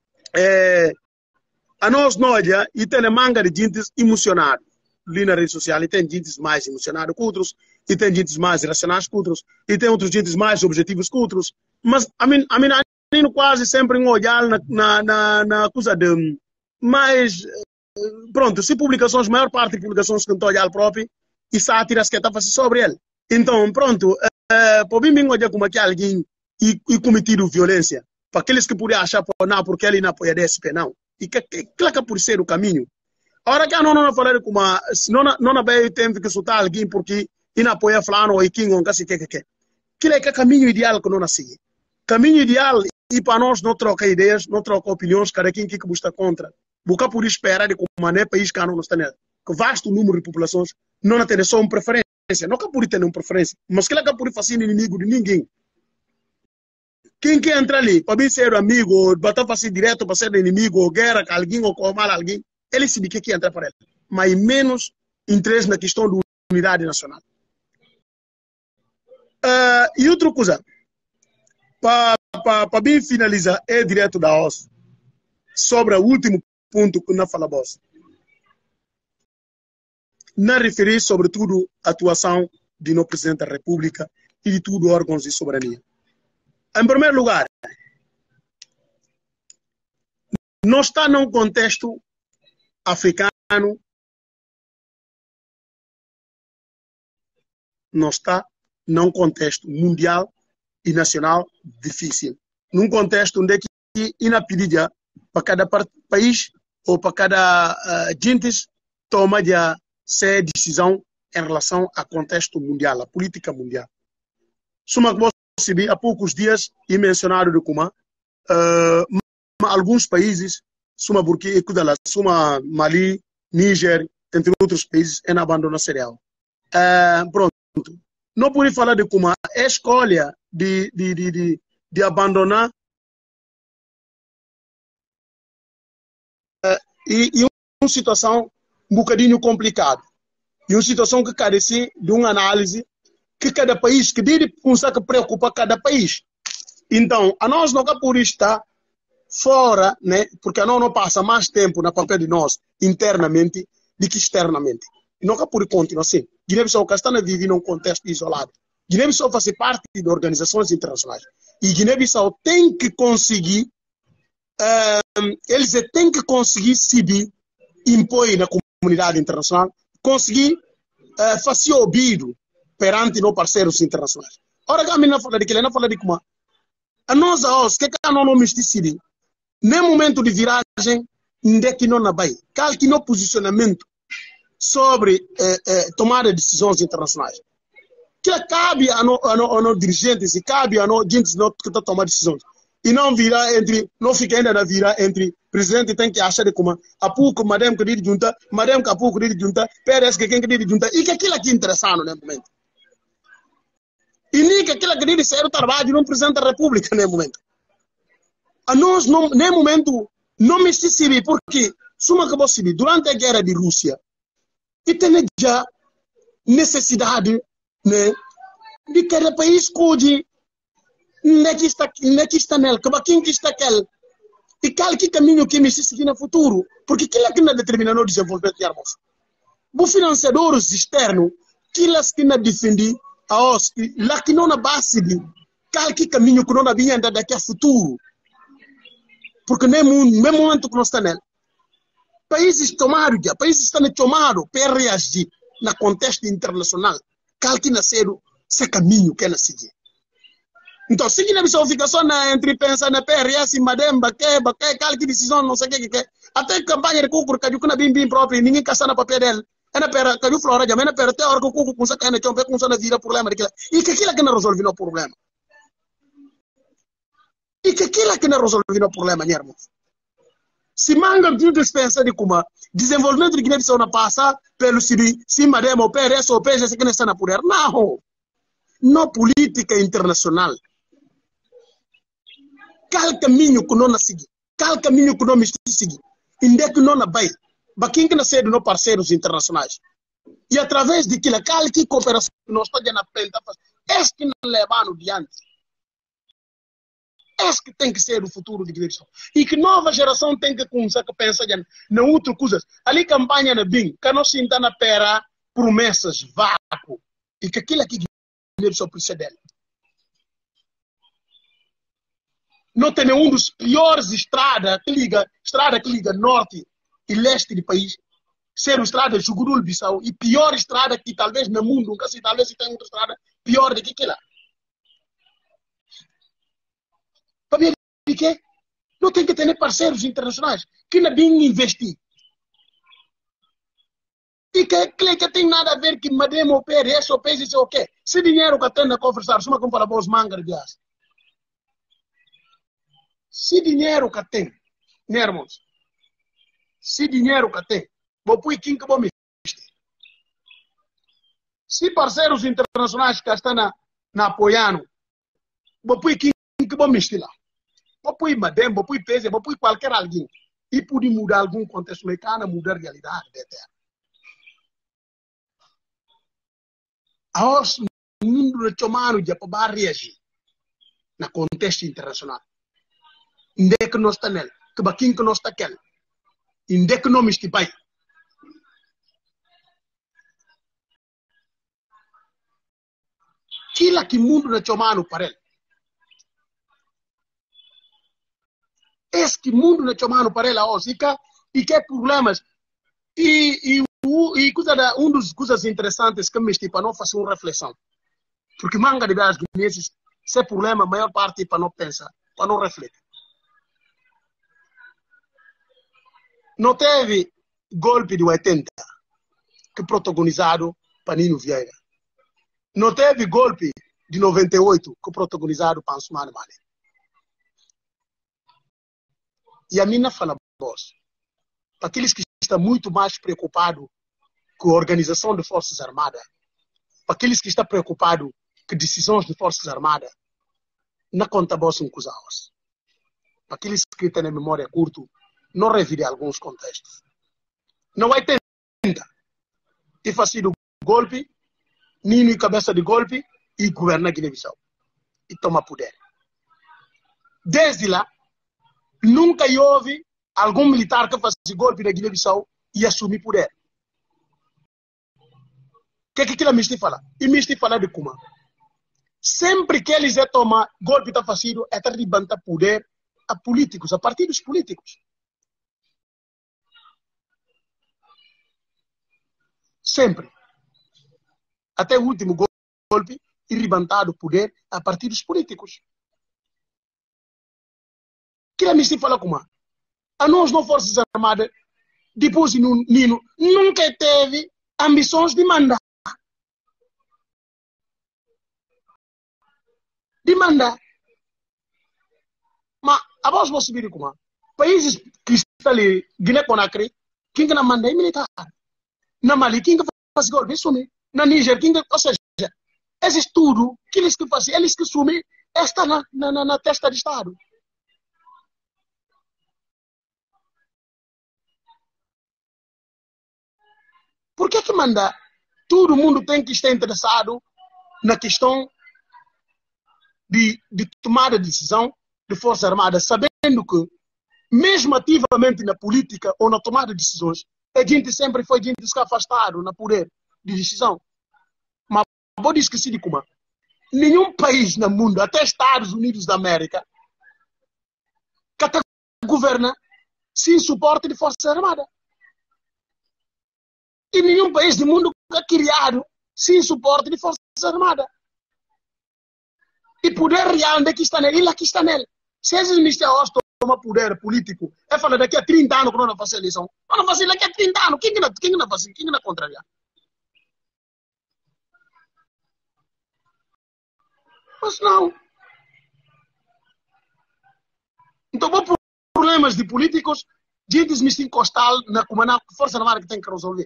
a nós olha e tem a manga de gente emocionada ali na rede social. E tem gente mais emocionada que outros. E tem gente mais racionais que outros. E tem outros gente mais objetivos que outros. Mas a mim Nanino quase sempre olhar na coisa de mais... Pronto, se publicações, maior parte de publicações que estão a olhar próprio e sátiras que está fazendo sobre ele. Então, pronto, por mim, olhar como que alguém e cometido violência, para aqueles que podem achar não, porque ele não apoia DSP, não. E que por ser o caminho. Agora que não falar como não vai ter que soltar alguém porque não apoia fulano ou quem ou que aquilo é que caminho ideal que não nasce. Caminho ideal e para nós não troca ideias, não troca opiniões, cada quem que está contra. Porque por esperar de como é país que não está nele. Que vasto número de populações não tem só uma preferência. Não que por ter uma preferência, mas que ele por fazer inimigo de ninguém. Quem quer entrar ali, para mim ser amigo, ou bater fazer direto para ser inimigo, ou guerra com alguém, ou com mal alguém, ele se diz que entra para ele. Mas menos interesse na questão da unidade nacional. E outra coisa, para bem finalizar, é direto da OS, sobre o último ponto que nós falamos. Não referir, sobretudo, a atuação do nosso Presidente da República e de todos os órgãos de soberania. Em primeiro lugar, não está num contexto africano, não está num contexto mundial e nacional difícil. Num contexto onde é na pedida para cada país ou para cada gente toma de ser decisão em relação ao contexto mundial, a política mundial. Suma que você há poucos dias e mencionado de como alguns países, suma Burkina, suma Mali, Níger, entre outros países, em abandono cereal. Pronto. Não pode falar de como a escolha de abandonar e uma situação um bocadinho complicada. E uma situação que carece de uma análise que cada país, que deve começar a preocupar cada país. Então, a nós não é por estar fora, né? Porque a nós não passa mais tempo na papel de nós internamente do que externamente. E não é por continuar assim. Guiné-Bissau está vivendo num contexto isolado. Guiné-Bissau faz parte de organizações internacionais. E Guiné-Bissau tem que conseguir, eles têm que conseguir se impor na comunidade internacional, conseguir fazer ouvido perante nos parceiros internacionais. Ora, que a minha fala de que ele não fala de como a nós que não misticide, nem momento de viragem, onde que não vai, que no posicionamento sobre tomar decisões internacionais. Que cabe a nós dirigentes e cabe a nós gente que está tomando decisões. E não virar entre, não fica ainda na vira entre presidente tem que achar de como a pouco madame que diz junta, madame que a pouco diz junta, Pérez que quem que diz junta, e que aquilo aqui é interessante no momento. E nem que aquilo que diz ser o trabalho de um presidente da República no momento. A nós, no momento, não me se sabe, porque, suma que você durante a guerra de Rússia, e tem já necessidade, né, de cada país cuide que está nele, quem que está aquele, e qual que caminho que me se no futuro, porque aquilo é que não determina o desenvolvimento de armas. Os financiadores externos, que não defendem, lá que não na base de qual que caminho que não havia andar daqui a futuro, porque mesmo momento que nós estamos nele, países tomaram já, países estão tomados para reagir no contexto internacional, qual que nasceram esse caminho que nasce. Então, se Guiné-Bissau fica só entre pensar na PRS, Mademba, qual que decisão, não sei o que, até campanha de cuco, que não é bem próprio, ninguém caça na papel dele, é na pera, que eu flora, mas na pera, até a hora que o cuco começa a cair na chão, começa a virar problema daquilo, e que aquilo é que não resolve o problema. E que aquilo é que não resolve o problema, irmãos. Se manga de dispensa de como desenvolvimento de Guiné-Bissau na passa pelo cima de o PRS ou PGS que não está na poder. Não. Não política internacional. Qual caminho que não seguir? Qual caminho que não me seguir? Onde que não vai? Baquim que nascer de parceiros internacionais. E através de aquilo, que cooperação que nós estamos na pele, este não leva no diante. Este tem que ser o futuro de Guiné-Bissau. E que nova geração tem que começar a pensar na outra coisa. Ali campanha na BIM, que não se na pera promessas vácuo. E que aquilo que Guiné-Bissau precisa dela. Não tem um dos piores estradas que liga norte e leste do país. Ser a estrada de Jugurul-Bissau e pior estrada que talvez no mundo, nunca se talvez se tem outra estrada pior do que aquela. Para ver de quê? Não tem que ter parceiros internacionais que não vêm investir. E que tem nada a ver que mademo o PRS ou PSC ou quê? Se dinheiro que tem a conversar, suma como para os mangas de aço. Se dinheiro que tem, né, irmãos? Se dinheiro que tem, vou pôr quem que vou me se parceiros internacionais que estão na apoiando, vou pôr quem que vou me lá. Vou pôr Madem, vou pôr PSC, vou pôr qualquer alguém. E pode mudar algum contexto mecânico, mudar a realidade da terra. Agora, o mundo de chamado de para reagir no contexto internacional. Onde é que nós estamos nele? Que baquinho que nós está aquele? Onde é que nós estamos pai? Aquilo que o mundo de chamado para ele. Esse mundo de chamado para ele hoje e que problemas e das coisas interessantes que me estive para não fazer uma reflexão. Porque manga de gás guineenses, esse problema, a maior parte para não pensar, para não refletir. Não teve golpe de 80 que protagonizado Panino Vieira. Não teve golpe de 98 que protagonizado Pansumane Mane. E a mina fala, boss, para aqueles que estão muito mais preocupados com a organização de Forças Armadas, para aqueles que estão preocupados com decisões de Forças Armadas, não conta boss um cosaos. Para aqueles que têm a memória curta, não revire alguns contextos. Não vai tentar. E fazer o golpe, Nino e cabeça de golpe, e governa Guiné-Bissau. E toma poder. Desde lá, nunca houve algum militar que faz golpe na Guiné-Bissau e assumir poder. O que é que aquilo me fala? E me fala de como? Sempre que eles tomam golpe está fazendo, é para levantar poder a políticos, a partidos políticos. Sempre. Até o último golpe, e levantado poder a partidos políticos. Que me fala como? A nós, não Forças Armadas, depois de Nino, nunca teve ambições de mandar. De mandar. Mas, a voz você vir como? Países que estão ali, Guiné-Conakry, quem que não manda é militar. Na Mali, quem que faz golpe? Sumir. Na Níger, quem que... Ou seja, esse tudo, que eles que fazem, eles que sumem, está na testa de Estado. Por que manda? Todo mundo tem que estar interessado na questão de tomada de decisão de Forças Armadas, sabendo que, mesmo ativamente na política ou na tomada de decisões, a gente sempre foi gente que afastado na poder de decisão. Mas vou esquecer de como. Nenhum país no mundo, até Estados Unidos da América, que governa sem suporte de Forças Armadas. E nenhum país do mundo é criado sem suporte de Forças Armadas. E poder real onde que está nele, ele aqui está nele. Se esses ministérios tomam poder político, é falar daqui a 30 anos que não vão fazer eleição. Não fazer daqui a 30 anos. Quem não faz? Quem não contraria? Mas não. Então, por problemas de políticos, gente me encostal na comanda força armada que tem que resolver.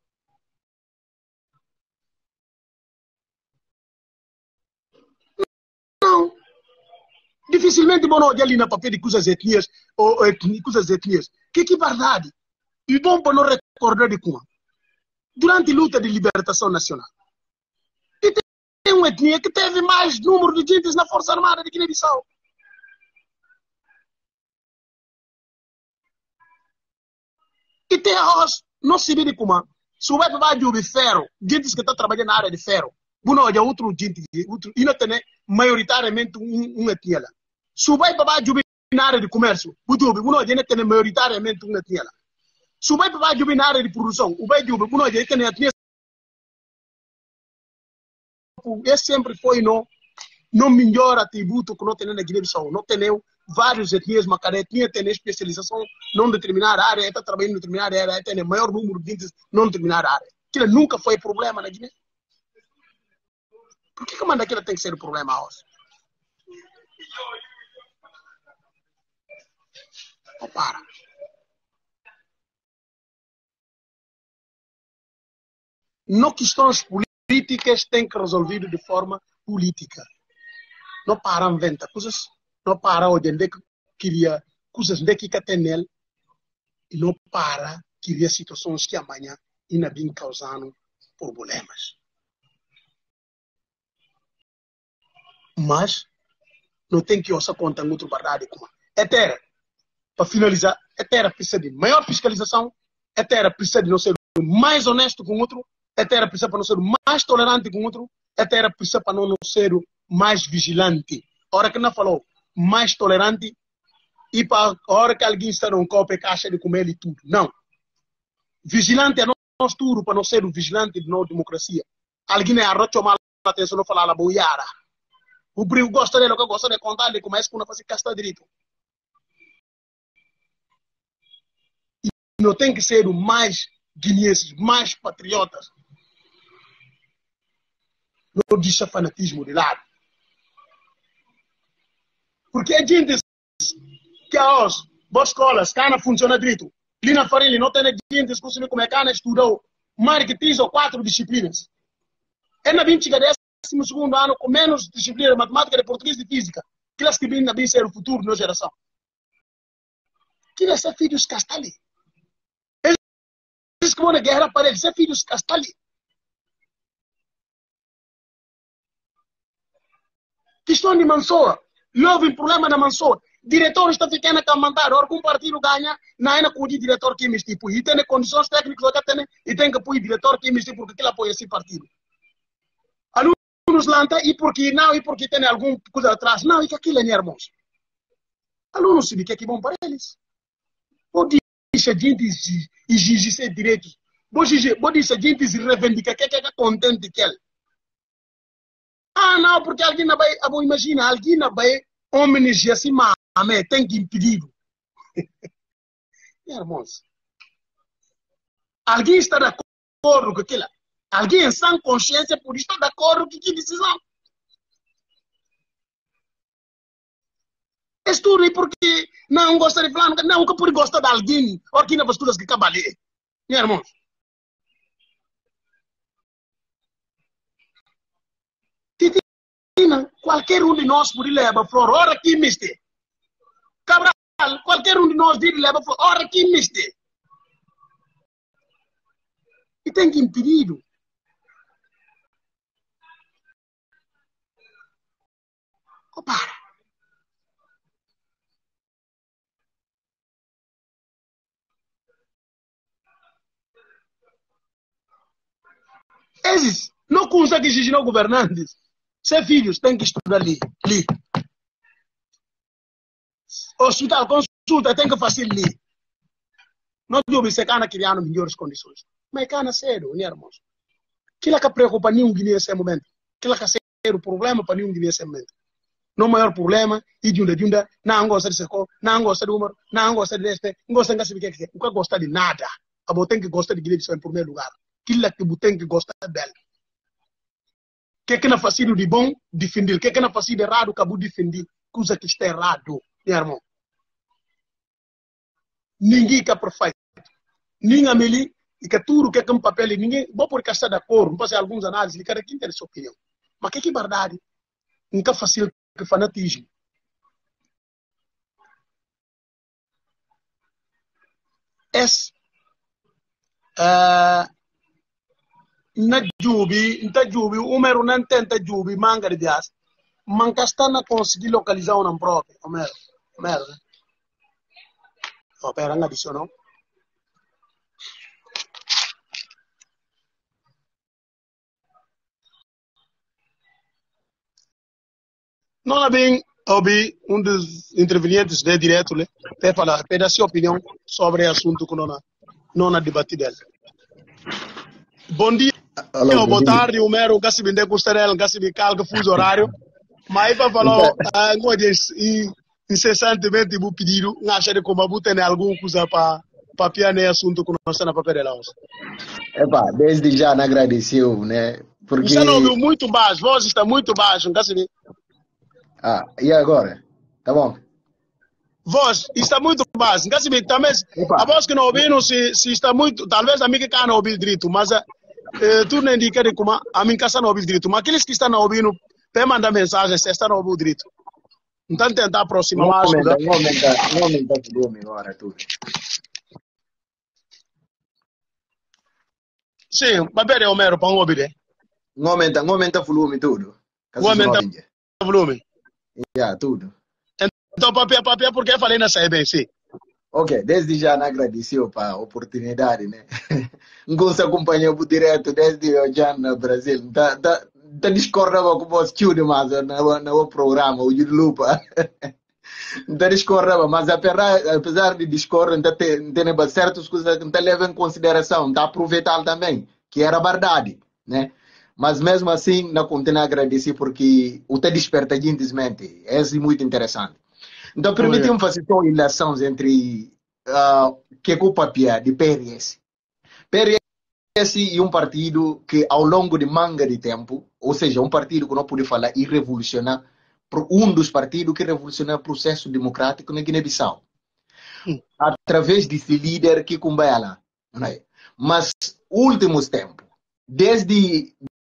Não. Dificilmente bom olhar ali na papel de coisas etnias ou coisas etnias. Que verdade. E bom para não recordar de como. Durante a luta de libertação nacional. E tem uma etnia que teve mais número de gente na Força Armada de Guiné-Bissau. E tem arroz, não se vê de como. Se o web vai de ferro, gente que está trabalhando na área de ferro, não olha outro gente, e não tem maioritariamente etnia lá. Se o web vai de na área de comércio, não olha tem maioritariamente etnia lá. Se o web vai de na área de produção, o web não olha tem etnia. Esse sempre foi não melhor atributo que não tem na Guiné-Bissau. Não tem várias etnias, mas cada etnia tem especialização não determinada área, está trabalhando em determinada área, tem maior número de índices não determinada área. Aquilo nunca foi problema na Guiné. Por que manda aquilo tem que ser o problema hoje? Não para. Não questões políticas têm que resolver de forma política. Não para inventar coisas, não para onde queria coisas que tem nele, e não para criar situações que amanhã ainda vêm causando problemas. Mas não tem que ouça conta em outra verdade como é terra. Para finalizar, é terra precisa de maior fiscalização, é terra precisa de não ser mais honesto com o outro, é terra precisa para não ser mais tolerante com o outro, é terra precisa para não ser mais vigilante. A hora que não falou mais tolerante, e para a hora que alguém está num copo e caixa de comer e tudo. Não. Vigilante é nós tudo para não ser o vigilante de nossa democracia. Alguém é arrocho mal atenção não falar la boiara. O brilho gosta dele, que gosta de contar, ele começa com uma fazer casta direito. E não tem que ser o mais guineenses, mais patriotas. Não deixa fanatismo de lado. Porque a gente que as boas escolas, cana funciona direito. Ali na Farinha não tem gente que como é cana estudou mais que 3 ou 4 disciplinas. É na 20 de 12º ano com menos disciplina de matemática, de português e de física. Que elas que vêm ser o futuro da geração. Que é ser filhos castali. Eles que vão na guerra para eles, ser filhos castali. Questão de Mansoa. Houve um problema na Mansoa. Diretor está ficando a mandar, ora um partido ganha, não é com o diretor que me tipo. E tem condições técnicas que tem, e tem que pôr o diretor que me tipo, porque ele apoia esse partido. Alunos lanta, e porque não, e porque tem alguma coisa atrás. Não, e que aquilo é irmãos. Alunos se que é bom para eles. Ou diz a gente exige seus direitos. Ou diz a gente se reivindica que é contente que ele. Ah, não, porque alguém não vai, imagina, alguém não vai homenagear assim, mas tem que impedir. Irmãos, alguém está de acordo com aquilo? Alguém sem consciência por estar de acordo com que decisão? Estude porque não gosta de falar, não, que por gostar de alguém, ou que não faz coisas que acabam ali. Irmãos, qualquer um de nós pode levar flor, ora aqui miste. Cabral, qualquer um de nós pode levar flor, ora aqui miste. E tem que impedir. Oh, para. Esses não conseguem exigir aos governantes. Seus filhos têm que estudar ali. Hospital, consulta, tem que fazer ali. Não deve ser cana criando melhores condições. Mas é cana sério, né, irmãos? Aquilo que preocupa nenhum guiné nesse momento. Aquilo que é sério problema para nenhum guiné nesse momento. Não maior problema, e de onda, não gosta de seco, não gosta de humor, não gosta de deste, não gosta de saber o que é. Nunca gosta de nada. A botem que gosta de guiné em primeiro lugar. Aquilo que botem que gosta dela. O que não faz de bom, defender. O que não faz de errado, acabou defender. Coisa que está errado, meu irmão. ninguém que é perfeito. Ninguém ali, e que tudo que é um papel, ninguém, vou por estar de acordo, não pode ser alguns análises, cada quem tem a sua opinião. Mas que é verdade? Nunca fácil que fanatismo. Es na jubi, Homero não tenta jubi, manga de dias. Mancasta na conseguir localizar um próprio, Homero, né? Opera na adicional. Não há bem, ouvi dos intervenientes de direto, né? Para falar, para dar sua opinião sobre o assunto que não há debatido. Bom dia, Alô, boa tarde, Homero, que se vende costarel, que se calca fuso horário. Mas para falar, incessantemente, vou pedir, acha de como você tem alguma coisa para piar assunto que nós estamos na papel de Epa, desde já não agradeceu, né? Porque... Você não ouviu muito baixo, voz está muito baixo, não se Ah, e agora? Tá bom? Voz está muito baixo, não se vê, também, a voz que não ouviram, se está muito, talvez a minha que não ouviu direito, mas tu não indica de como a minha casa não ouviu direito, mas aqueles que estão ouvindo, para mandar mensagem, se estão ouvindo direito. Então, tentar aproximar mais. Não aumenta o volume agora, tudo. Sim, mas peraí, Homero, para ouvir. Não aumenta o volume, tudo. Não aumenta o volume. Tudo. Então, papel, porque eu falei nessa bem, sim. Ok, desde já não agradeceu para a oportunidade, né? Não se acompanhou direto desde o já no Brasil. Tá discordava com você demais no programa, o Lupa. Não discordava, mas apesar de discordar, tem certas coisas que não levam em consideração, não aproveitar também, que era verdade, né? Mas mesmo assim, não continuo a agradecer porque o te desperta gentilmente, é muito interessante. Então, permitimos fazer uma relação entre que é o papel de PRS. PRS é um partido que, ao longo de manga de tempo, ou seja, um partido que não pode falar e revolucionar, dos partidos que revolucionou o processo democrático na Guiné-Bissau. Através desse líder que cumbia lá. Né? Mas, últimos tempos, desde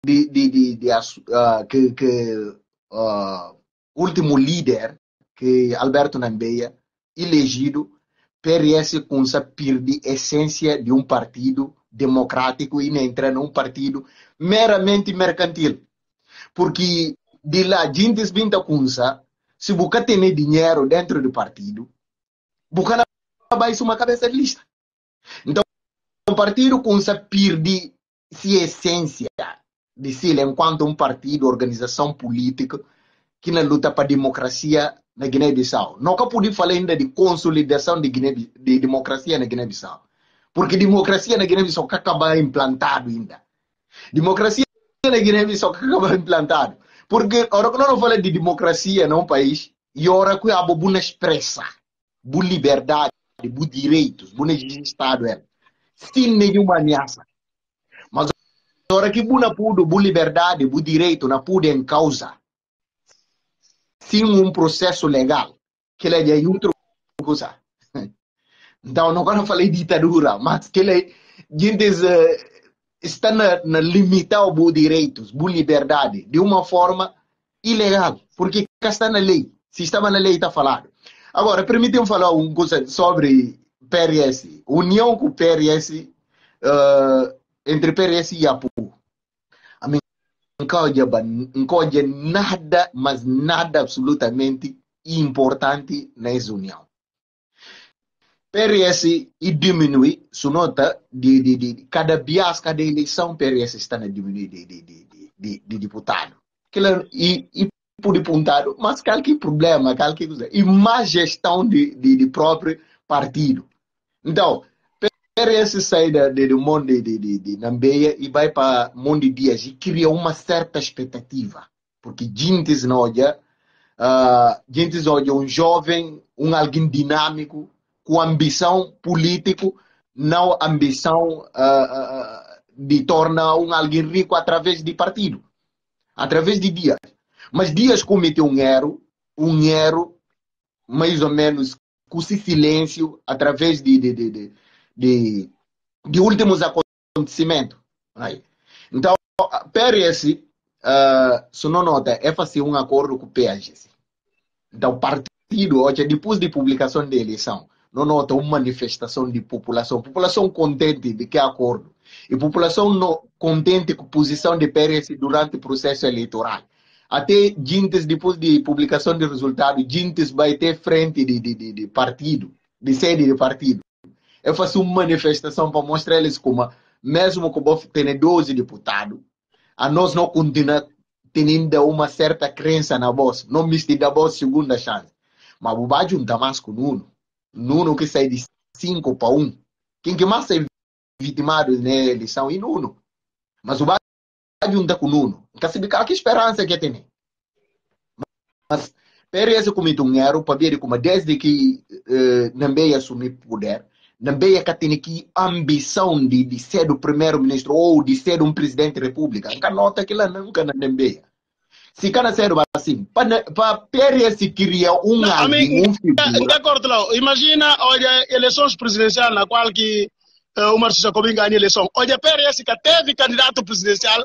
último líder, que Alberto Nambeia, elegido, PRS começa a perder a essência de um partido democrático e entra num partido meramente mercantil. Porque de lá, gente vinda começa, se você tem dinheiro dentro do partido, você não vai uma cabeça de lista. Então, o partido começa a perder a essência de si enquanto um partido, organização política, que na luta para a democracia na Guiné-Bissau. Nunca pude falar ainda de consolidação de democracia na Guiné-Bissau. Porque democracia na Guiné-Bissau acaba implantado ainda. Democracia na Guiné-Bissau acaba implantado. Porque a hora que nós falamos de democracia num país, e a hora que há boa expressa, boa liberdade, boa direitos, boa Estado, sem nenhuma ameaça. Mas a hora que boa liberdade, boa direito, não pode em causa, sem um processo legal, que ele é outra coisa. Então, não falei de ditadura, mas que ele está na limitar os direitos, a liberdade, de uma forma ilegal, porque está na lei. Se estava na lei, está falado. Agora, permitam falar uma coisa sobre PRS. União com PRS, entre PRS e APU. A mim, não há nada, mas nada absolutamente importante nessa união. PRS diminui, se nota, de cada bias, cada eleição, PRS está a diminuir de deputado. E por deputado, mas qualquer problema, qualquer coisa. E má gestão de próprio partido. Então, PRS sai do mundo de Nambeia e vai para o mundo de Dias e cria uma certa expectativa. Porque gente olha um jovem, alguém dinâmico, com ambição política, não ambição de tornar alguém rico através de partido, através de Dias. Mas Dias cometeu um erro mais ou menos com esse silêncio através de últimos acontecimentos. Aí. Então, PRS, se não nota, é fazer um acordo com o PAGC. Então, o partido, hoje, depois de publicação da eleição, não nota uma manifestação de população. População contente de que acordo. E população não contente com a posição de PRS durante o processo eleitoral. Até Gintes, depois de publicação de resultado, Gintes vai ter frente de partido, de sede de partido. Eu faço uma manifestação para mostrar eles como, mesmo que o Bof tenha 12 deputados, a nós não continua tendo uma certa crença na voz, não me da voz segunda chance. Mas o vai juntar mais com o Nuno. Nuno que sai de 5 para 1. Quem que mais é vitimado na eleição é Nuno. Mas o vai juntar com o Nuno. Não sabe que esperança que tem. Mas PRS cometeu um erro para ver como desde que Nambeia assumiu o poder, Nambeia que tem aqui ambição de ser o primeiro-ministro ou de ser um presidente da república. Nunca nota que ela nunca na Nambeia. Se cada ser assim, para PRS cria alguém, figura. De acordo, lá. Imagina, olha, eleições presidenciais na qual que o Márcio Jacobin ganha a eleição. Olha, PRS que teve candidato presidencial,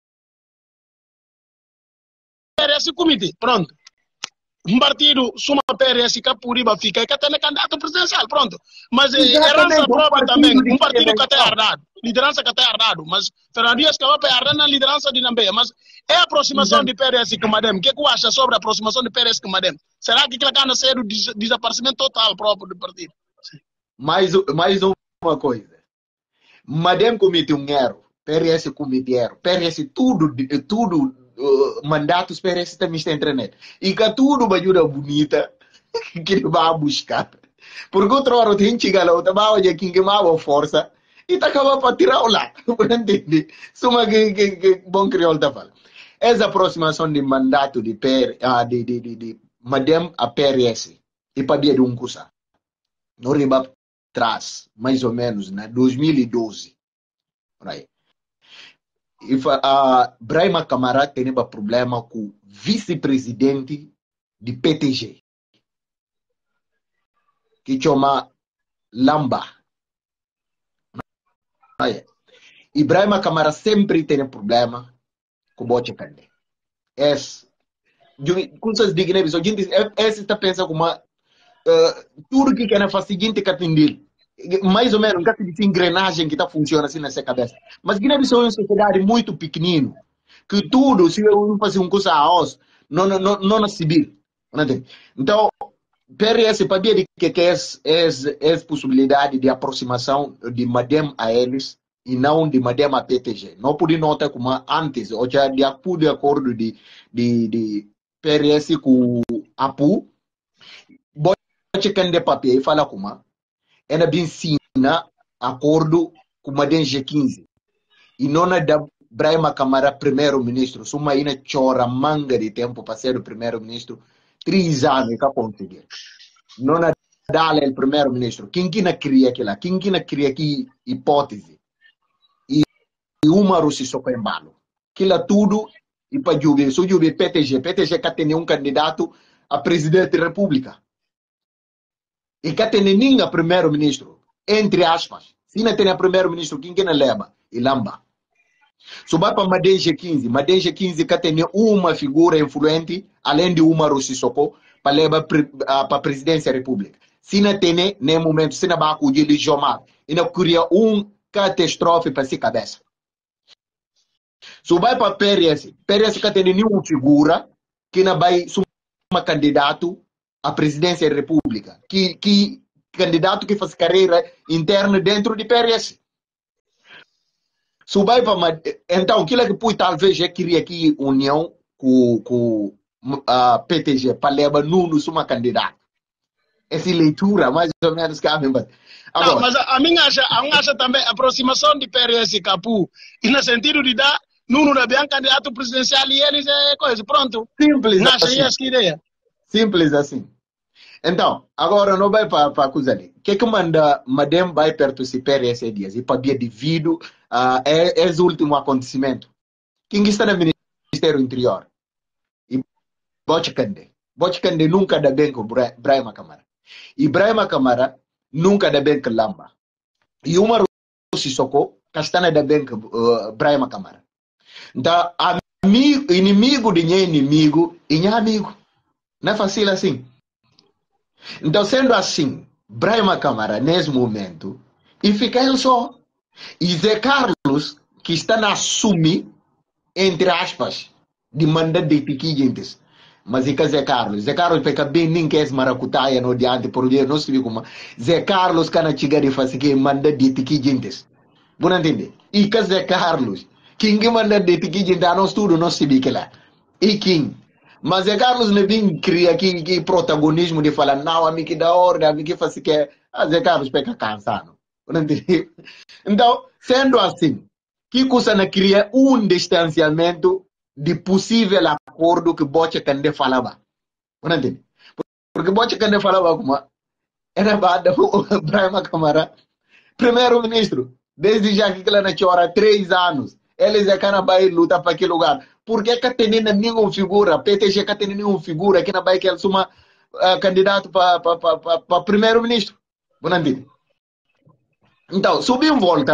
PRS comitê, pronto. Um partido, suma PRS que por riba fica, que tem candidato presidencial, pronto. Mas herança própria também, um partido que tem herdado, liderança que tem herdado, mas Fernando Dias que vai herdar na liderança de Nambeia, mas é a aproximação de PRS com Madem. O que você acha sobre a aproximação de PRS com Madem? Será que aquilo vai ser o desaparecimento total próprio do partido? Mais uma coisa. Madem cometeu um erro, PRS cometeu erro, PRS tudo mandatos PRS também está entrando. E que tudo uma ajuda bonita que ele vai buscar. Porque outra hora tem que chegar lá, outra hora quem que mais força e tá acabando para tirar lá. Por entender? Suma que bom crioulo está falando. Essa aproximação de mandato de Madem a PRS e para dia de um curso. No riba atrás, mais ou menos, na 2012. Right. Braima Camara tem um problema com o vice-presidente de PTG, que chama Lamba. E Braima Camara sempre tem um problema com o Boche Kande. Coisas de Guiné, esse está pensando como tudo que quer fazer, gente que atender. Mais ou menos, um engrenagem que está funcionando assim nessa cabeça. Mas Guiné-Bissau é uma sociedade muito pequenino, que tudo, se eu fazer um curso a os, não subir. Então, PRS para ver que é possibilidade de aproximação de Madem a eles e não de Madem a PTG. Não pode notar como antes, ou já de acordo de PRS com APU, bote de papel e fala como ela bem ensina acordo com o Madem G15 e não é da Braima Camara primeiro-ministro, suma ainda chora manga de tempo para ser o primeiro-ministro, 3 anos que conseguir. Não é dá-lhe o primeiro-ministro. Quem que não cria aquilo? Quem que não cria aqui hipótese? E uma se sopa em balo. Aquilo tudo e para Juve, só Juve PTG que tem um candidato a presidente da república. E que tem ninguém primeiro-ministro, entre aspas. Se não tem primeiro-ministro, quem que não leva? E Lamba. Se vai para Madem G15 que tem uma figura influente, além de uma Sissoko, para levar para a presidência da república. Se não tem, nem momento, se não vai acudir de Jomar, e não cria catástrofe para si cabeça. Se vai para PRS que tem nenhuma figura, que não vai ser um candidato a presidência da república, que candidato que faz carreira interna dentro de PRS. Subai para então, aquilo que pode talvez já queria aqui união com a PTG para levar Nuno uma candidato. Essa leitura, mais ou menos, que a minha. Agora, não, mas a minha acha também a aproximação de PRS e Capu, e no sentido de dar Nuno da bem candidato presidencial e eles é coisa, pronto. Simples assim. Essa ideia. Simples assim. Então, agora não vai para a coisa ali. O que manda Madem vai perto de PRS dias e para dia devido a esse último acontecimento? Quem está no Ministério Interior? E Bote Kande nunca dá bem com Braima Camara. Ibrahima Camara nunca da bem que lamba. E uma Sissoko, castana da bem que Ibrahima Camara. Então, inimigo de minha inimigo e minha amigo. Não é fácil assim. Então, sendo assim, Ibrahima Camara, nesse momento, e fica ele só. E Zé Carlos, que está na assumir, entre aspas, de mandar de piquinhos. Mas e que Zé Carlos fica bem nem que é maracutaia no diante, porque não se vê como Zé Carlos que na chiga de fazer que manda de piquinhos. Você entende? E que Zé Carlos, quem manda de piquinhos, a nós tudo não se vê que lá. E quem? Mas Zé Carlos não vem criar que protagonismo de falar, não, a mim que da ordem, a mim que faz que Zé Carlos fica cansado. Você entende? Então, sendo assim, que coisa não cria distanciamento de possível acordo que Bocha Cande falava. Você entende? Porque Bocha Cande falava como era bada o Ibrahima Camara, primeiro-ministro, desde já que ele chora 3 anos, eles é que não vai lutar para aquele lugar. Porque que tem nenhuma figura, PTG que tem nenhuma figura que não vai que ele suma candidato para primeiro-ministro. Você entende? Então, subir um volta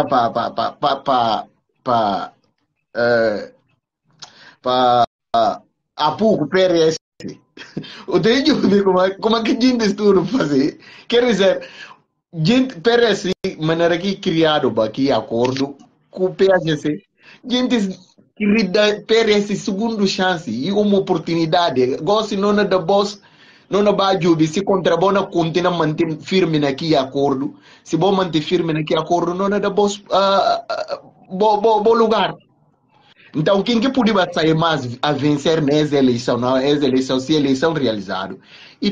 para a pouco PRS. O tenho de como é que gente tudo fazer. Quer dizer, gente PRS, maneira que criado aqui acordo com o PSC, gente que PRS segundo chance e uma oportunidade. Gosto não é da boss, não é bajube, se contrabona continua manter firme naquele acordo. Se bom manter firme naquele acordo, não é da boss, bom lugar. Então, quem que podia sair mais a vencer nessa eleição, não, essa eleição, se a eleição realizada? E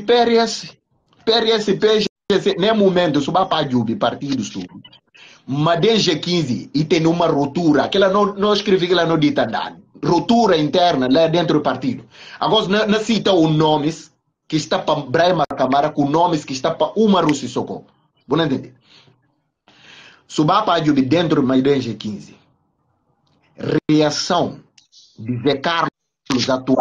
PSC, nem momento, suba para Jubi, partidos tudo. Mas desde 15, e tem uma ruptura, aquela não escrevi que ela não dita nada. Ruptura interna lá dentro do partido. Agora, não cita os nomes que está para Brahma Camara, com nomes que está para Umaru Sissoko. Vou entender. Suba para Jubi dentro do desde 15. Reação de Zé Carlos atual.